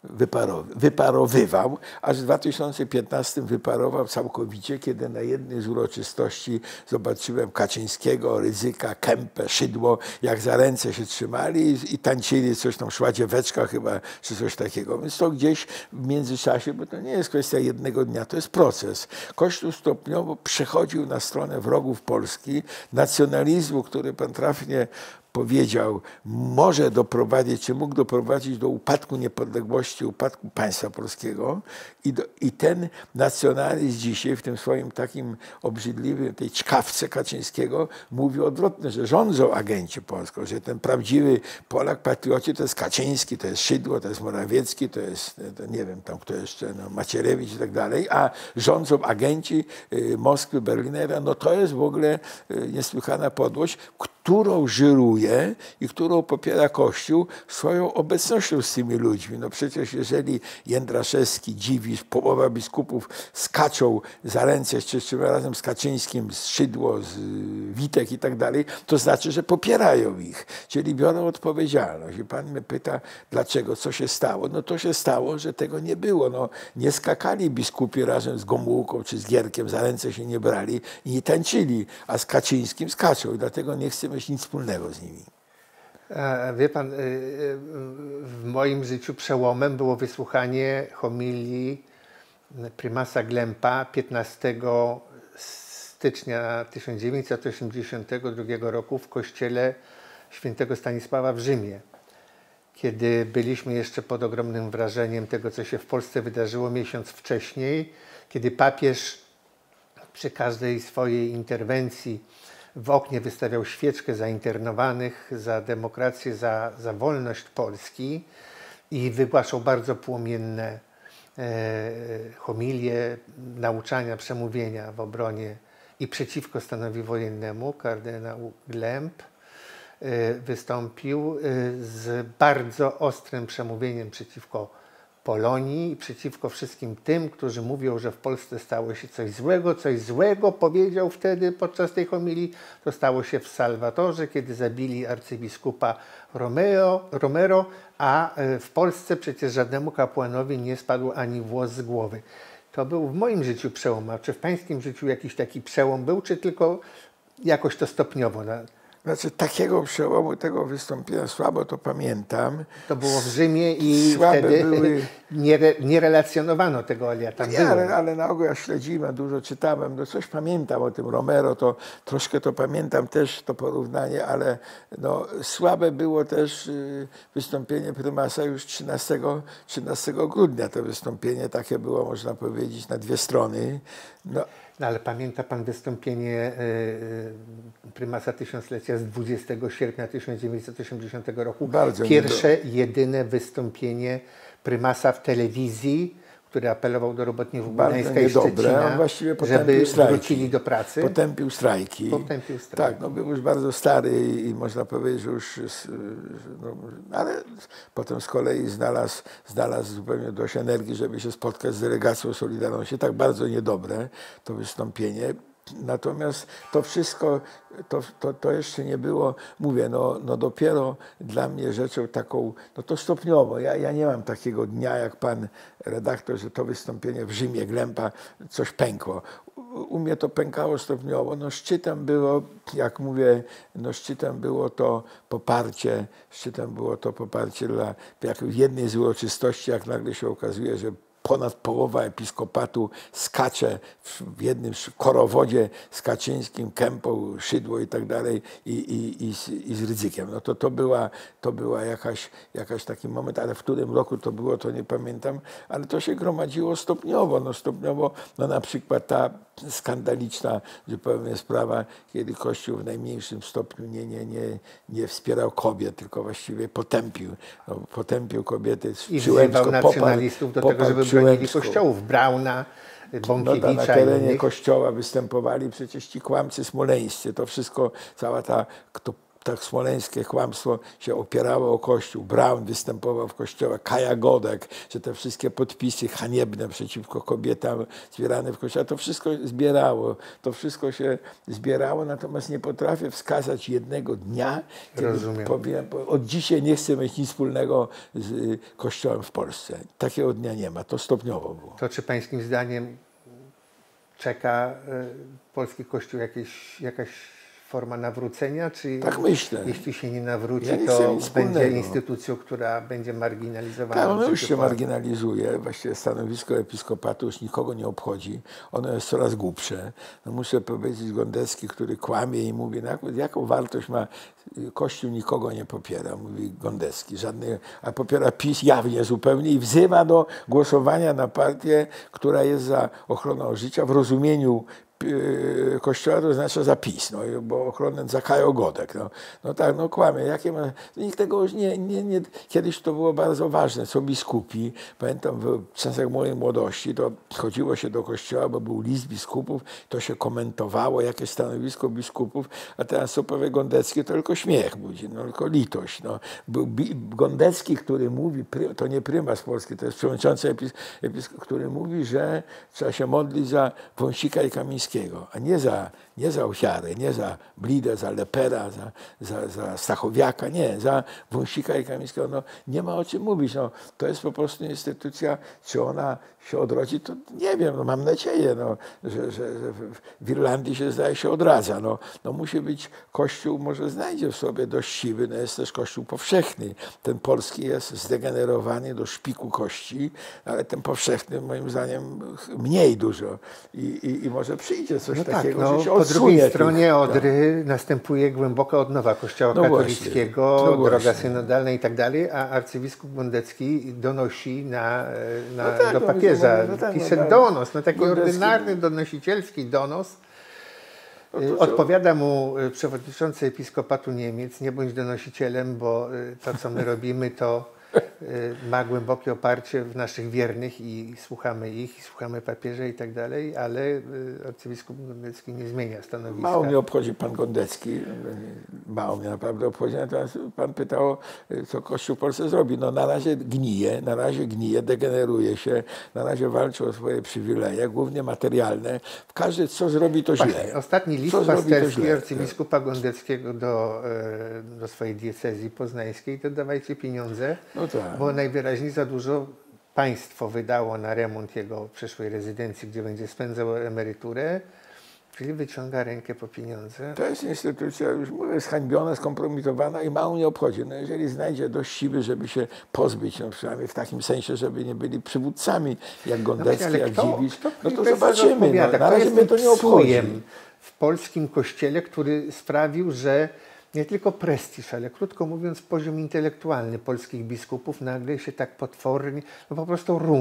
wyparowywał, aż w 2015 wyparował całkowicie, kiedy na jednej z uroczystości zobaczyłem Kaczyńskiego, Rydzyka, Kempę, Szydło, jak za ręce się trzymali i tańczyli, coś tam szła dzieweczka chyba, czy coś takiego. Więc to gdzieś w międzyczasie, bo to nie jest kwestia jednego dnia, to jest proces. Kościół stopniowo przechodził na stronę wrogów Polski, nacjonalizmu, który pan trafnie powiedział, może doprowadzić, czy mógł doprowadzić do upadku niepodległości, upadku państwa polskiego i ten nacjonalizm dzisiaj w tym swoim takim obrzydliwym, tej czkawce Kaczyńskiego mówi odwrotnie, że rządzą agenci Polską, że ten prawdziwy Polak, patrioci to jest Kaczyński, to jest Szydło, to jest Morawiecki, to jest, nie wiem tam kto jeszcze, Macierewicz i tak dalej, a rządzą agenci Moskwy, Berlinera, no to jest w ogóle niesłychana podłość, którą żyruje i którą popiera Kościół swoją obecnością z tymi ludźmi. No przecież jeżeli Jędraszewski, Dziwisz, połowa biskupów skaczą za ręce czy razem z Kaczyńskim, z Szydło, z Witek i tak dalej, to znaczy, że popierają ich, czyli biorą odpowiedzialność. I pan mnie pyta, dlaczego, co się stało? No to się stało, że tego nie było. No, nie skakali biskupi razem z Gomułką czy z Gierkiem, za ręce się nie brali i nie tańczyli, a z Kaczyńskim skaczą i dlatego nie chcemy mieć nic wspólnego z nimi. Wie pan, w moim życiu przełomem było wysłuchanie homilii prymasa Glempa 15 stycznia 1982 roku w kościele świętego Stanisława w Rzymie, kiedy byliśmy jeszcze pod ogromnym wrażeniem tego, co się w Polsce wydarzyło miesiąc wcześniej, kiedy papież przy każdej swojej interwencji w oknie wystawiał świeczkę za internowanych, za demokrację, za wolność Polski i wygłaszał bardzo płomienne homilie, nauczania, przemówienia w obronie i przeciwko stanowi wojennemu. Kardynał Glemp wystąpił z bardzo ostrym przemówieniem przeciwko Polonii i przeciwko wszystkim tym, którzy mówią, że w Polsce stało się coś złego, powiedział wtedy podczas tej homilii, to stało się w Salwatorze, kiedy zabili arcybiskupa Romero, a w Polsce przecież żadnemu kapłanowi nie spadł ani włos z głowy. To był w moim życiu przełom, a czy w pańskim życiu jakiś taki przełom był, czy tylko jakoś to stopniowo? Znaczy takiego przełomu, tego wystąpienia słabo to pamiętam. To było w Rzymie i wtedy nie relacjonowano tego, ale ja tam byłem. Ale na ogół ja śledziłem, dużo czytałem, no coś pamiętam o tym Romero, to troszkę to pamiętam też to porównanie, ale no, słabe było też wystąpienie prymasa już 13 grudnia. To wystąpienie takie było, można powiedzieć, na dwie strony. No ale pamięta pan wystąpienie prymasa tysiąclecia z 20 sierpnia 1980 roku? Bardzo pierwsze, jedyne wystąpienie prymasa w telewizji, który apelował do robotników Bardzo Gdańska i niedobre. Szczecina, On właściwie żeby potępił strajki. wrócili do pracy. Potępił strajki. Potępił strajki. Tak, no był już bardzo stary i można powiedzieć, że już, no, ale potem z kolei znalazł zupełnie dość energii, żeby się spotkać z delegacją Solidarności. Tak bardzo niedobre to wystąpienie. Natomiast to wszystko, to jeszcze nie było, mówię, no dopiero dla mnie rzeczą taką, no to stopniowo. Ja nie mam takiego dnia jak pan redaktor, że to wystąpienie w Rzymie Glępa coś pękło. U mnie to pękało stopniowo. No szczytem było, jak mówię, no szczytem było to poparcie dla jak jednej z uroczystości, jak nagle się okazuje, że ponad połowa episkopatu skacze w jednym korowodzie z Kaczyńskim, Kępą, Szydło i tak dalej i z Rydzykiem. No to była jakaś taki moment, ale w którym roku to było, to nie pamiętam, ale to się gromadziło stopniowo. No na przykład ta skandaliczna zupełnie sprawa, kiedy Kościół w najmniejszym stopniu nie wspierał kobiet, tylko właściwie potępił kobiety. I wzywał nacjonalistów do tego, żeby bronili kościołów. Brauna, Bąkiewicza na terenie kościoła występowali przecież ci kłamcy smoleńscy. To wszystko, cała tak smoleńskie kłamstwo się opierało o Kościół. Braun występował w kościołach, Kaja Godek, że te wszystkie podpisy haniebne przeciwko kobietom zbierane w kościołach, to wszystko się zbierało, natomiast nie potrafię wskazać jednego dnia, kiedy powiem, od dzisiaj nie chcę mieć nic wspólnego z Kościołem w Polsce. Takiego dnia nie ma, to stopniowo było. To czy pańskim zdaniem czeka polski Kościół jakaś forma nawrócenia, czy tak myślę. Jeśli się nie nawróci, to będzie instytucją, która będzie marginalizowana? Tak, ono już się marginalizuje. Właściwie stanowisko episkopatu już nikogo nie obchodzi. Ono jest coraz głupsze. No muszę powiedzieć, Gondecki, który kłamie i mówi, jaką wartość ma Kościół, nikogo nie popiera, mówi Gondecki. A popiera PiS jawnie zupełnie i wzywa do głosowania na partię, która jest za ochroną życia w rozumieniu Kościoła, to znaczy za PiS, no, bo ochronę za Kajo Godek. No tak, no kłamie. Nikt tego już nie. Kiedyś to było bardzo ważne, co biskupi. Pamiętam w czasach mojej młodości, to chodziło się do kościoła, bo był list biskupów, to się komentowało, jakie stanowisko biskupów, a teraz co powie Gondecki, to tylko śmiech budzi, no, tylko litość. No. Gondecki, który mówi, to nie prymas polski, to jest przewodniczący który mówi, że trzeba się modlić za Wąsika i Kamińskiego, a nie za ofiarę, nie za Blidę, za Lepera, za Stachowiaka, nie, za Wąsika i Kamińskiego. No, nie ma o czym mówić. No, to jest po prostu instytucja, czy ona się odrodzi, to nie wiem, no, mam nadzieję, no, że w Irlandii się zdaje się odradza. No, musi być Kościół, może znajdzie w sobie dość siwy, no, jest też Kościół powszechny. Ten polski jest zdegenerowany do szpiku kości, ale ten powszechny moim zdaniem mniej dużo i może przyjdzie coś takiego, że się po drugiej stronie Odry następuje głęboka odnowa Kościoła katolickiego, droga synodalna i tak dalej, a arcybiskup Gondecki donosi do papieża. Pisze donos, taki ordynarny, donosicielski donos. Odpowiada mu przewodniczący episkopatu Niemiec: nie bądź donosicielem, bo to, co my robimy, to ma głębokie oparcie w naszych wiernych i słuchamy ich, i słuchamy papieża i tak dalej, ale arcybiskup Gondecki nie zmienia stanowiska. Mało mnie obchodzi pan Gondecki, mało mnie naprawdę obchodzi, natomiast pan pytał, co Kościół w Polsce zrobi. No na razie gnije, degeneruje się, na razie walczy o swoje przywileje, głównie materialne. Każdy co zrobi, to źle. Właśnie, ostatni list pasterski arcybiskupa Gondeckiego do swojej diecezji poznańskiej, to dawajcie pieniądze. No tak. Bo najwyraźniej za dużo państwo wydało na remont jego przyszłej rezydencji, gdzie będzie spędzał emeryturę, czyli wyciąga rękę po pieniądze. To jest instytucja, już mówię, zhańbiona, skompromitowana i mało mnie obchodzi. No jeżeli znajdzie dość siły, żeby się pozbyć, no przynajmniej w takim sensie, żeby nie byli przywódcami jak Gondecki, jak Dziwisz, no to zobaczymy. No, na razie mnie to nie obchodzi. W polskim kościele, który sprawił, że nie tylko prestiż, ale krótko mówiąc poziom intelektualny polskich biskupów nagle się tak potwornie, po prostu runął.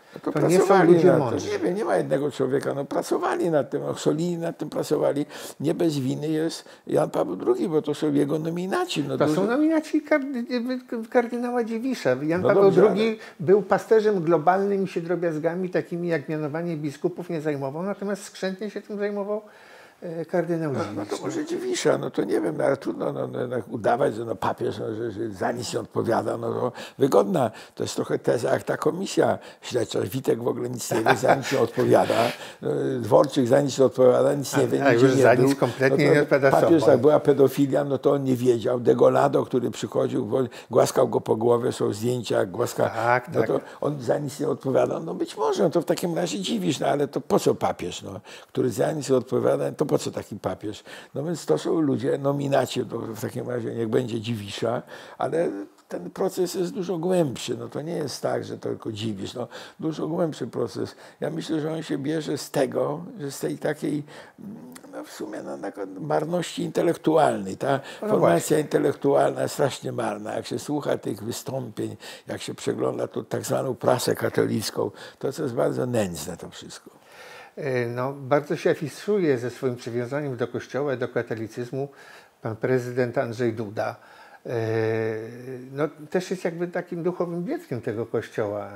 To nie są ludzie mądrzy. Nie wiem, nie ma jednego człowieka. No, pracowali nad tym, Solini nad tym pracowali. Nie bez winy jest Jan Paweł II, bo to są jego nominaci. No, to są nominaci kardynała Dziwisza. Jan no Paweł dobrze, II był pasterzem globalnym i się drobiazgami takimi jak mianowanie biskupów nie zajmował, natomiast skrzętnie się tym zajmował kardynał Dziwisz. No to może Dziwisza, no to nie wiem, no, ale trudno udawać, że papież, że za nic nie odpowiada, no to wygodna. To jest trochę teza jak ta komisja śledcza. Witek w ogóle nic nie wie, za nic nie odpowiada. Dworczyk za nic nie odpowiada, nic nie wie, już za nic kompletnie nie odpowiada. Papież, jak była pedofilia, no to on nie wiedział. Degolado, który przychodził, głaskał go po głowie, są zdjęcia, głaskał. No to on za nic nie odpowiada. No być może, no to w takim razie Dziwisz, no ale to po co papież, no, który za nic nie odpowiada, to po co taki papież? No więc to są ludzie, nominaci, to w takim razie niech będzie Dziwisza, ale ten proces jest dużo głębszy. No to nie jest tak, że tylko Dziwisz. No, dużo głębszy proces. Ja myślę, że on się bierze z tego, że z tej takiej no w sumie marności intelektualnej. Ta formacja intelektualna jest strasznie marna. Jak się słucha tych wystąpień, jak się przegląda tu tak zwaną prasę katolicką, to jest bardzo nędzne to wszystko. No, bardzo się afiszuje ze swoim przywiązaniem do Kościoła, do katolicyzmu pan prezydent Andrzej Duda. No, też jest jakby takim duchowym dzieckiem tego Kościoła.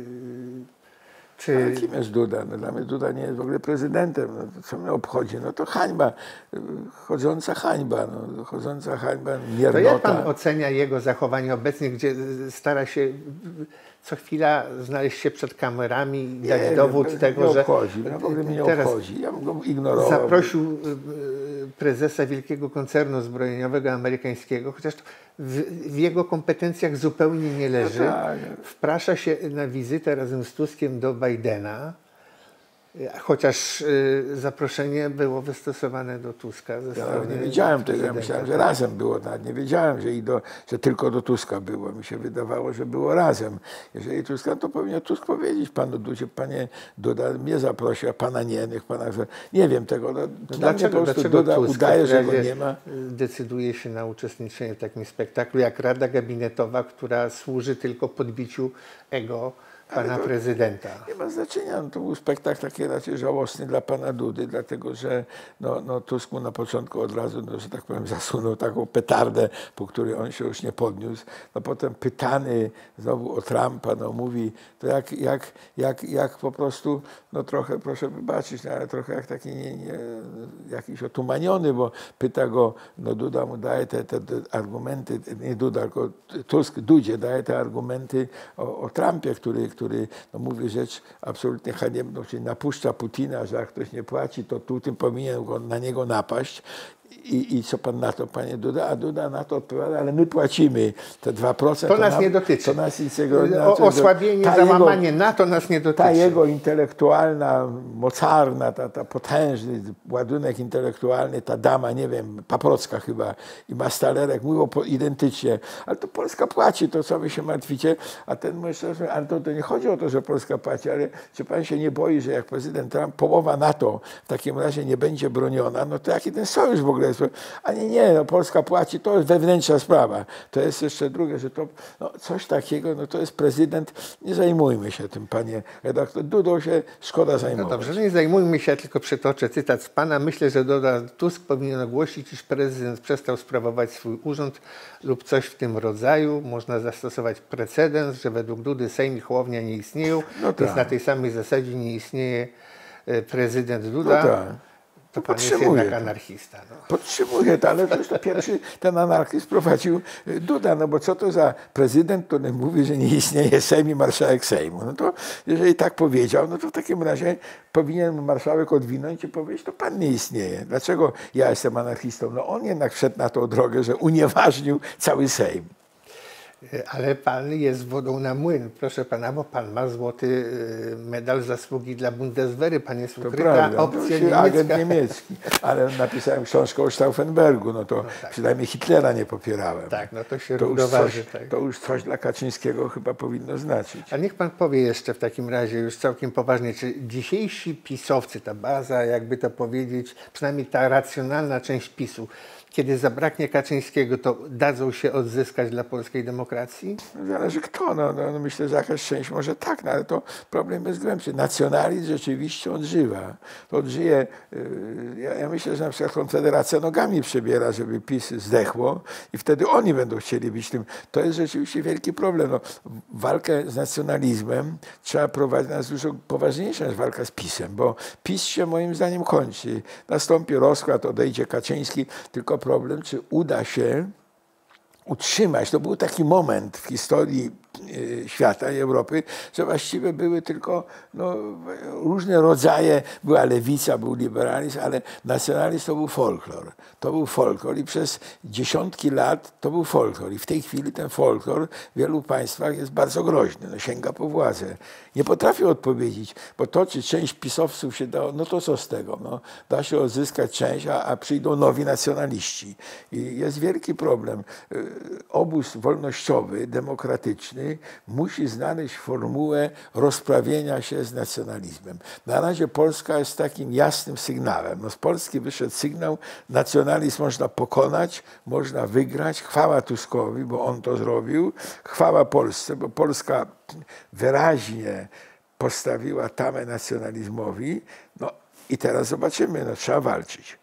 Ale kim jest Duda? No, dla mnie Duda nie jest w ogóle prezydentem. No, to co mnie obchodzi? No to hańba, chodząca hańba, no, chodząca hańba, miernota. To jak pan ocenia jego zachowanie obecnie, gdzie stara się co chwila znaleźć się przed kamerami i dać dowód tego, że obchodzi. No, w ogóle mnie nie obchodzi. Ja bym go ignorował. Zaprosił prezesa wielkiego koncernu zbrojeniowego amerykańskiego, chociaż w jego kompetencjach zupełnie nie leży. No tak. Wprasza się na wizytę razem z Tuskiem do Bidena, chociaż zaproszenie było wystosowane do Tuska. Ja nie wiedziałem tego, ja myślałem, że razem było, nawet nie wiedziałem, że tylko do Tuska było. Mi się wydawało, że było razem. Jeżeli Tuska, to powinien Tusk powiedzieć panu Dudzie, panie Duda mnie zaprosił, a pana nie, niech pana... Nie wiem tego. No, dlaczego Duda Tusk udaje, że go nie ma? Decyduje się na uczestniczenie w takim spektaklu jak Rada Gabinetowa, która służy tylko podbiciu ego pana prezydenta. Nie ma znaczenia. No, to był spektakl taki raczej żałosny dla pana Dudy, dlatego że Tusk mu na początku od razu, że tak powiem, zasunął taką petardę, po której on się już nie podniósł. No potem pytany znowu o Trumpa, no mówi, to jak po prostu, no trochę, proszę wybaczyć, no, ale trochę jak taki jakiś otumaniony, bo pyta go, no Duda mu daje te argumenty, nie Duda, tylko Tusk Dudzie daje te argumenty o Trumpie, który no, mówi rzecz absolutnie haniebną, czyli napuszcza Putina, że jak ktoś nie płaci, to Putin powinien na niego napaść. I co pan na to, panie Duda? A Duda na to odpowiada, ale my płacimy te 2%. To nas nie dotyczy. To nas osłabienie, załamanie NATO nas nie dotyczy. Ta jego intelektualna, mocarna, ta potężny ładunek intelektualny, ta dama, nie wiem, Paprocka chyba i Mastalerek mówią identycznie, ale to Polska płaci, to co wy się martwicie? A ten mężczyzna, ale to nie chodzi o to, że Polska płaci, ale czy pan się nie boi, że jak prezydent Trump, połowa NATO w takim razie nie będzie broniona, no to jaki ten sojusz w ogóle jest? A nie, no Polska płaci, to jest wewnętrzna sprawa. To jest jeszcze drugie, że to coś takiego, no to jest prezydent. Nie zajmujmy się tym, panie redaktor. Dudą się szkoda zajmować. No dobrze, nie zajmujmy się, tylko przytoczę cytat z pana. Myślę, że Donald Tusk powinien ogłosić, iż prezydent przestał sprawować swój urząd lub coś w tym rodzaju. Można zastosować precedens, że według Dudy Sejm i Hołownia nie istnieją, więc na tej samej zasadzie nie istnieje prezydent Duda. No tak. To pan jest jednak anarchista. No. Podtrzymuję to, ale to pierwszy ten anarchizm prowadził Duda, no bo co to za prezydent, który mówi, że nie istnieje Sejm i marszałek Sejmu. No to jeżeli tak powiedział, no to w takim razie powinien marszałek odwinąć i powiedzieć, to pan nie istnieje. Dlaczego ja jestem anarchistą? No on jednak wszedł na tą drogę, że unieważnił cały Sejm. Ale pan jest wodą na młyn, proszę pana, bo pan ma złoty medal zasługi dla Bundeswehry. Pan jest ukryta opcja niemiecka. Agent niemiecki, ale napisałem książkę o Stauffenbergu, no to tak. Przynajmniej Hitlera nie popierałem. Tak, no to się równoważy. To już coś dla Kaczyńskiego chyba powinno znaczyć. A niech pan powie jeszcze w takim razie już całkiem poważnie, czy dzisiejsi pisowcy, ta baza, jakby to powiedzieć, przynajmniej ta racjonalna część PiS-u, kiedy zabraknie Kaczyńskiego, to dadzą się odzyskać dla polskiej demokracji? demokracji? Zależy kto. No, myślę, że jakaś część może tak, no, ale to problem jest głębszy. Nacjonalizm rzeczywiście odżywa. To odżyje. Ja myślę, że na przykład Konfederacja nogami przebiera, żeby PiS zdechło i wtedy oni będą chcieli być tym. To jest rzeczywiście wielki problem. No, walkę z nacjonalizmem trzeba prowadzić, jest dużo poważniejsza niż walka z PiS-em, bo PiS się moim zdaniem kończy. Nastąpi rozkład, odejdzie Kaczyński, tylko problem, czy uda się utrzymać. To był taki moment w historii świata i Europy, że właściwie były tylko różne rodzaje, była lewica, był liberalizm, ale nacjonalizm to był folklor. To był folklor i przez dziesiątki lat to był folklor. I w tej chwili ten folklor w wielu państwach jest bardzo groźny, no, sięga po władzę. Nie potrafię odpowiedzieć, bo to, czy część pisowców się da, no to co z tego? No, da się odzyskać część, a przyjdą nowi nacjonaliści. I jest wielki problem. Obóz wolnościowy, demokratyczny musi znaleźć formułę rozprawienia się z nacjonalizmem. Na razie Polska jest takim jasnym sygnałem. No, z Polski wyszedł sygnał, nacjonalizm można pokonać, można wygrać. Chwała Tuskowi, bo on to zrobił. Chwała Polsce, bo Polska wyraźnie postawiła tamę nacjonalizmowi. No i teraz zobaczymy, no, trzeba walczyć.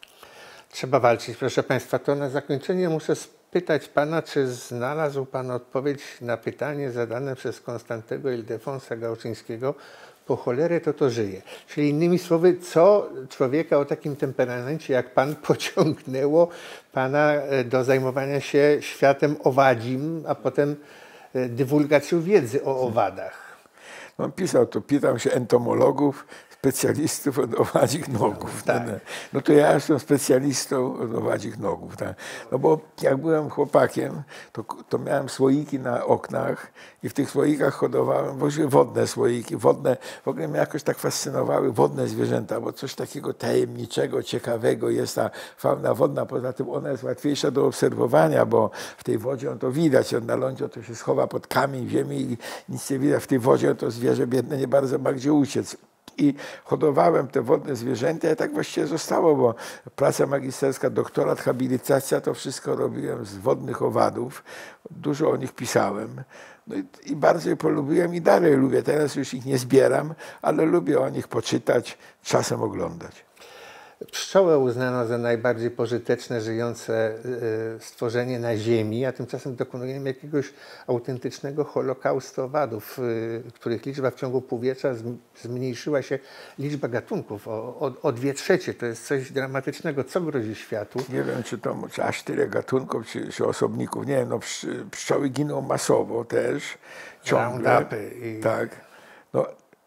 Trzeba walczyć, proszę Państwa. To na zakończenie muszę spytać Pana, czy znalazł Pan odpowiedź na pytanie zadane przez Konstantego Ildefonsa Gałczyńskiego, po cholerę to żyje. Czyli innymi słowy, co człowieka o takim temperamencie jak Pan pociągnęło Pana do zajmowania się światem owadzim, a potem dywulgacją wiedzy o owadach? On pisał to, pytam się entomologów, specjalistów od owadzich nogów. Tak. No to ja jestem specjalistą od owadzich nogów. Tak. No bo jak byłem chłopakiem, to miałem słoiki na oknach i w tych słoikach hodowałem właściwie wodne słoiki. Wodne, w ogóle mnie jakoś tak fascynowały wodne zwierzęta, bo coś takiego tajemniczego, ciekawego jest ta fauna wodna. Poza tym ona jest łatwiejsza do obserwowania, bo w tej wodzie on to widać. On na lądzie to się schowa pod kamień w ziemi i nic nie widać. W tej wodzie to zwierzę biedne nie bardzo ma gdzie uciec. I hodowałem te wodne zwierzęta i tak właściwie zostało, bo praca magisterska, doktorat, habilitacja, to wszystko robiłem z wodnych owadów. Dużo o nich pisałem. No i bardzo je polubiłem i dalej lubię. Teraz już ich nie zbieram, ale lubię o nich poczytać, czasem oglądać. Pszczołę uznano za najbardziej pożyteczne, żyjące stworzenie na Ziemi, a tymczasem dokonujemy jakiegoś autentycznego holokaustu owadów, których liczba w ciągu półwiecza zmniejszyła się, liczba gatunków o 2/3. To jest coś dramatycznego. Co grozi światu? Nie wiem, czy aż tyle gatunków, czy osobników. Nie wiem, no, pszczoły giną masowo też, ciągle. Roundupy. Tak. No,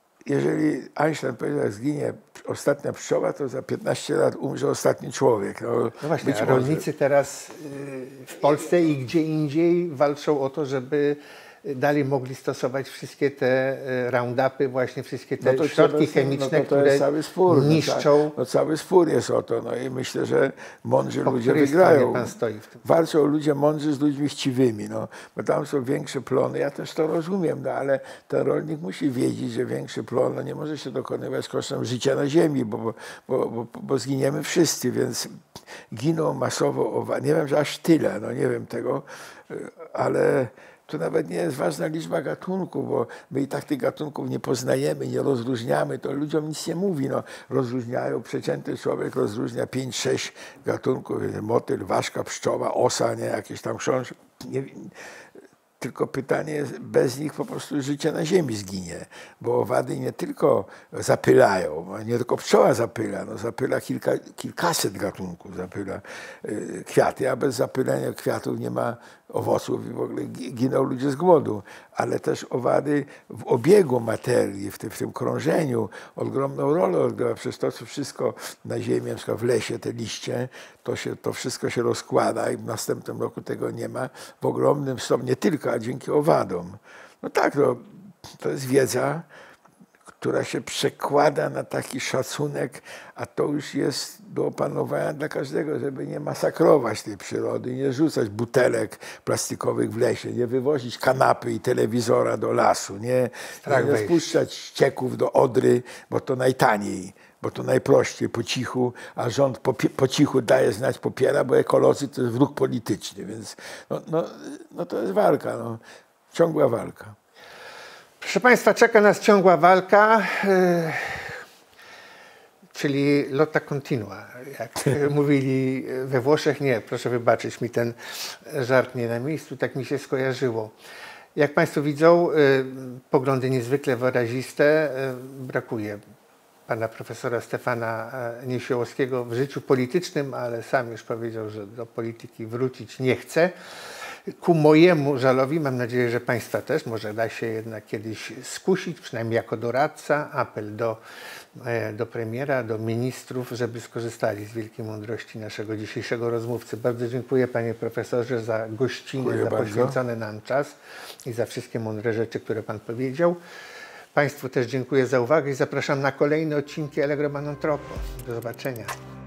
jeżeli Einstein powiedział, że zginie ostatnia pszczoła, to za 15 lat umrze ostatni człowiek. No właśnie, a rolnicy teraz w Polsce i gdzie indziej walczą o to, żeby dalej mogli stosować wszystkie te roundupy, właśnie wszystkie te środki chemiczne, które cały spór, niszczą. Cały spór jest o to. No i myślę, że mądrzy ludzie wygrają. Pan stoi w tym? Walczą ludzie mądrzy z ludźmi chciwymi, no, bo tam są większe plony. Ja też to rozumiem, no, ale ten rolnik musi wiedzieć, że większy plon nie może się dokonywać kosztem życia na ziemi, bo zginiemy wszyscy, więc giną masowo nie wiem, że aż tyle, no nie wiem tego, ale to nawet nie jest ważna liczba gatunków, bo my i tak tych gatunków nie poznajemy, nie rozróżniamy, to ludziom nic nie mówi. No, rozróżniają, przeciętny człowiek rozróżnia 5-6 gatunków, motyl, ważka, pszczoła, osa, nie, jakieś tam chrząszcz. Tylko pytanie jest, bez nich po prostu życie na ziemi zginie, bo owady nie tylko zapylają, nie tylko pszczoła zapyla, no zapyla kilkaset gatunków, zapyla kwiaty, a bez zapylenia kwiatów nie ma owoców i w ogóle giną ludzie z głodu, ale też owady w obiegu materii, w tym krążeniu ogromną rolę odgrywa. Przez to, co wszystko na ziemi, na przykład w lesie, te liście, to wszystko się rozkłada i w następnym roku tego nie ma w ogromnym stopniu, nie tylko, a dzięki owadom. No tak, to jest wiedza, która się przekłada na taki szacunek, a to już jest do opanowania dla każdego, żeby nie masakrować tej przyrody, nie rzucać butelek plastikowych w lesie, nie wywozić kanapy i telewizora do lasu, nie spuszczać ścieków do Odry, bo to najtaniej, bo to najprościej, po cichu, a rząd po cichu daje znać, popiera, bo ekolodzy to jest wróg polityczny, więc no to jest walka, no, ciągła walka. Proszę Państwa, czeka nas ciągła walka, czyli lotta continua, jak mówili we Włoszech. Nie, proszę wybaczyć mi ten żart nie na miejscu, tak mi się skojarzyło. Jak Państwo widzą, poglądy niezwykle wyraziste. Brakuje pana profesora Stefana Niesiołowskiego w życiu politycznym, ale sam już powiedział, że do polityki wrócić nie chce. Ku mojemu żalowi, mam nadzieję, że Państwa też, może da się jednak kiedyś skusić, przynajmniej jako doradca, apel do premiera, do ministrów, żeby skorzystali z wielkiej mądrości naszego dzisiejszego rozmówcy. Bardzo dziękuję, panie profesorze, za gościnę, za poświęcony nam czas i za wszystkie mądre rzeczy, które pan powiedział. Państwu też dziękuję za uwagę i zapraszam na kolejne odcinki Allegro ma non troppo. Do zobaczenia.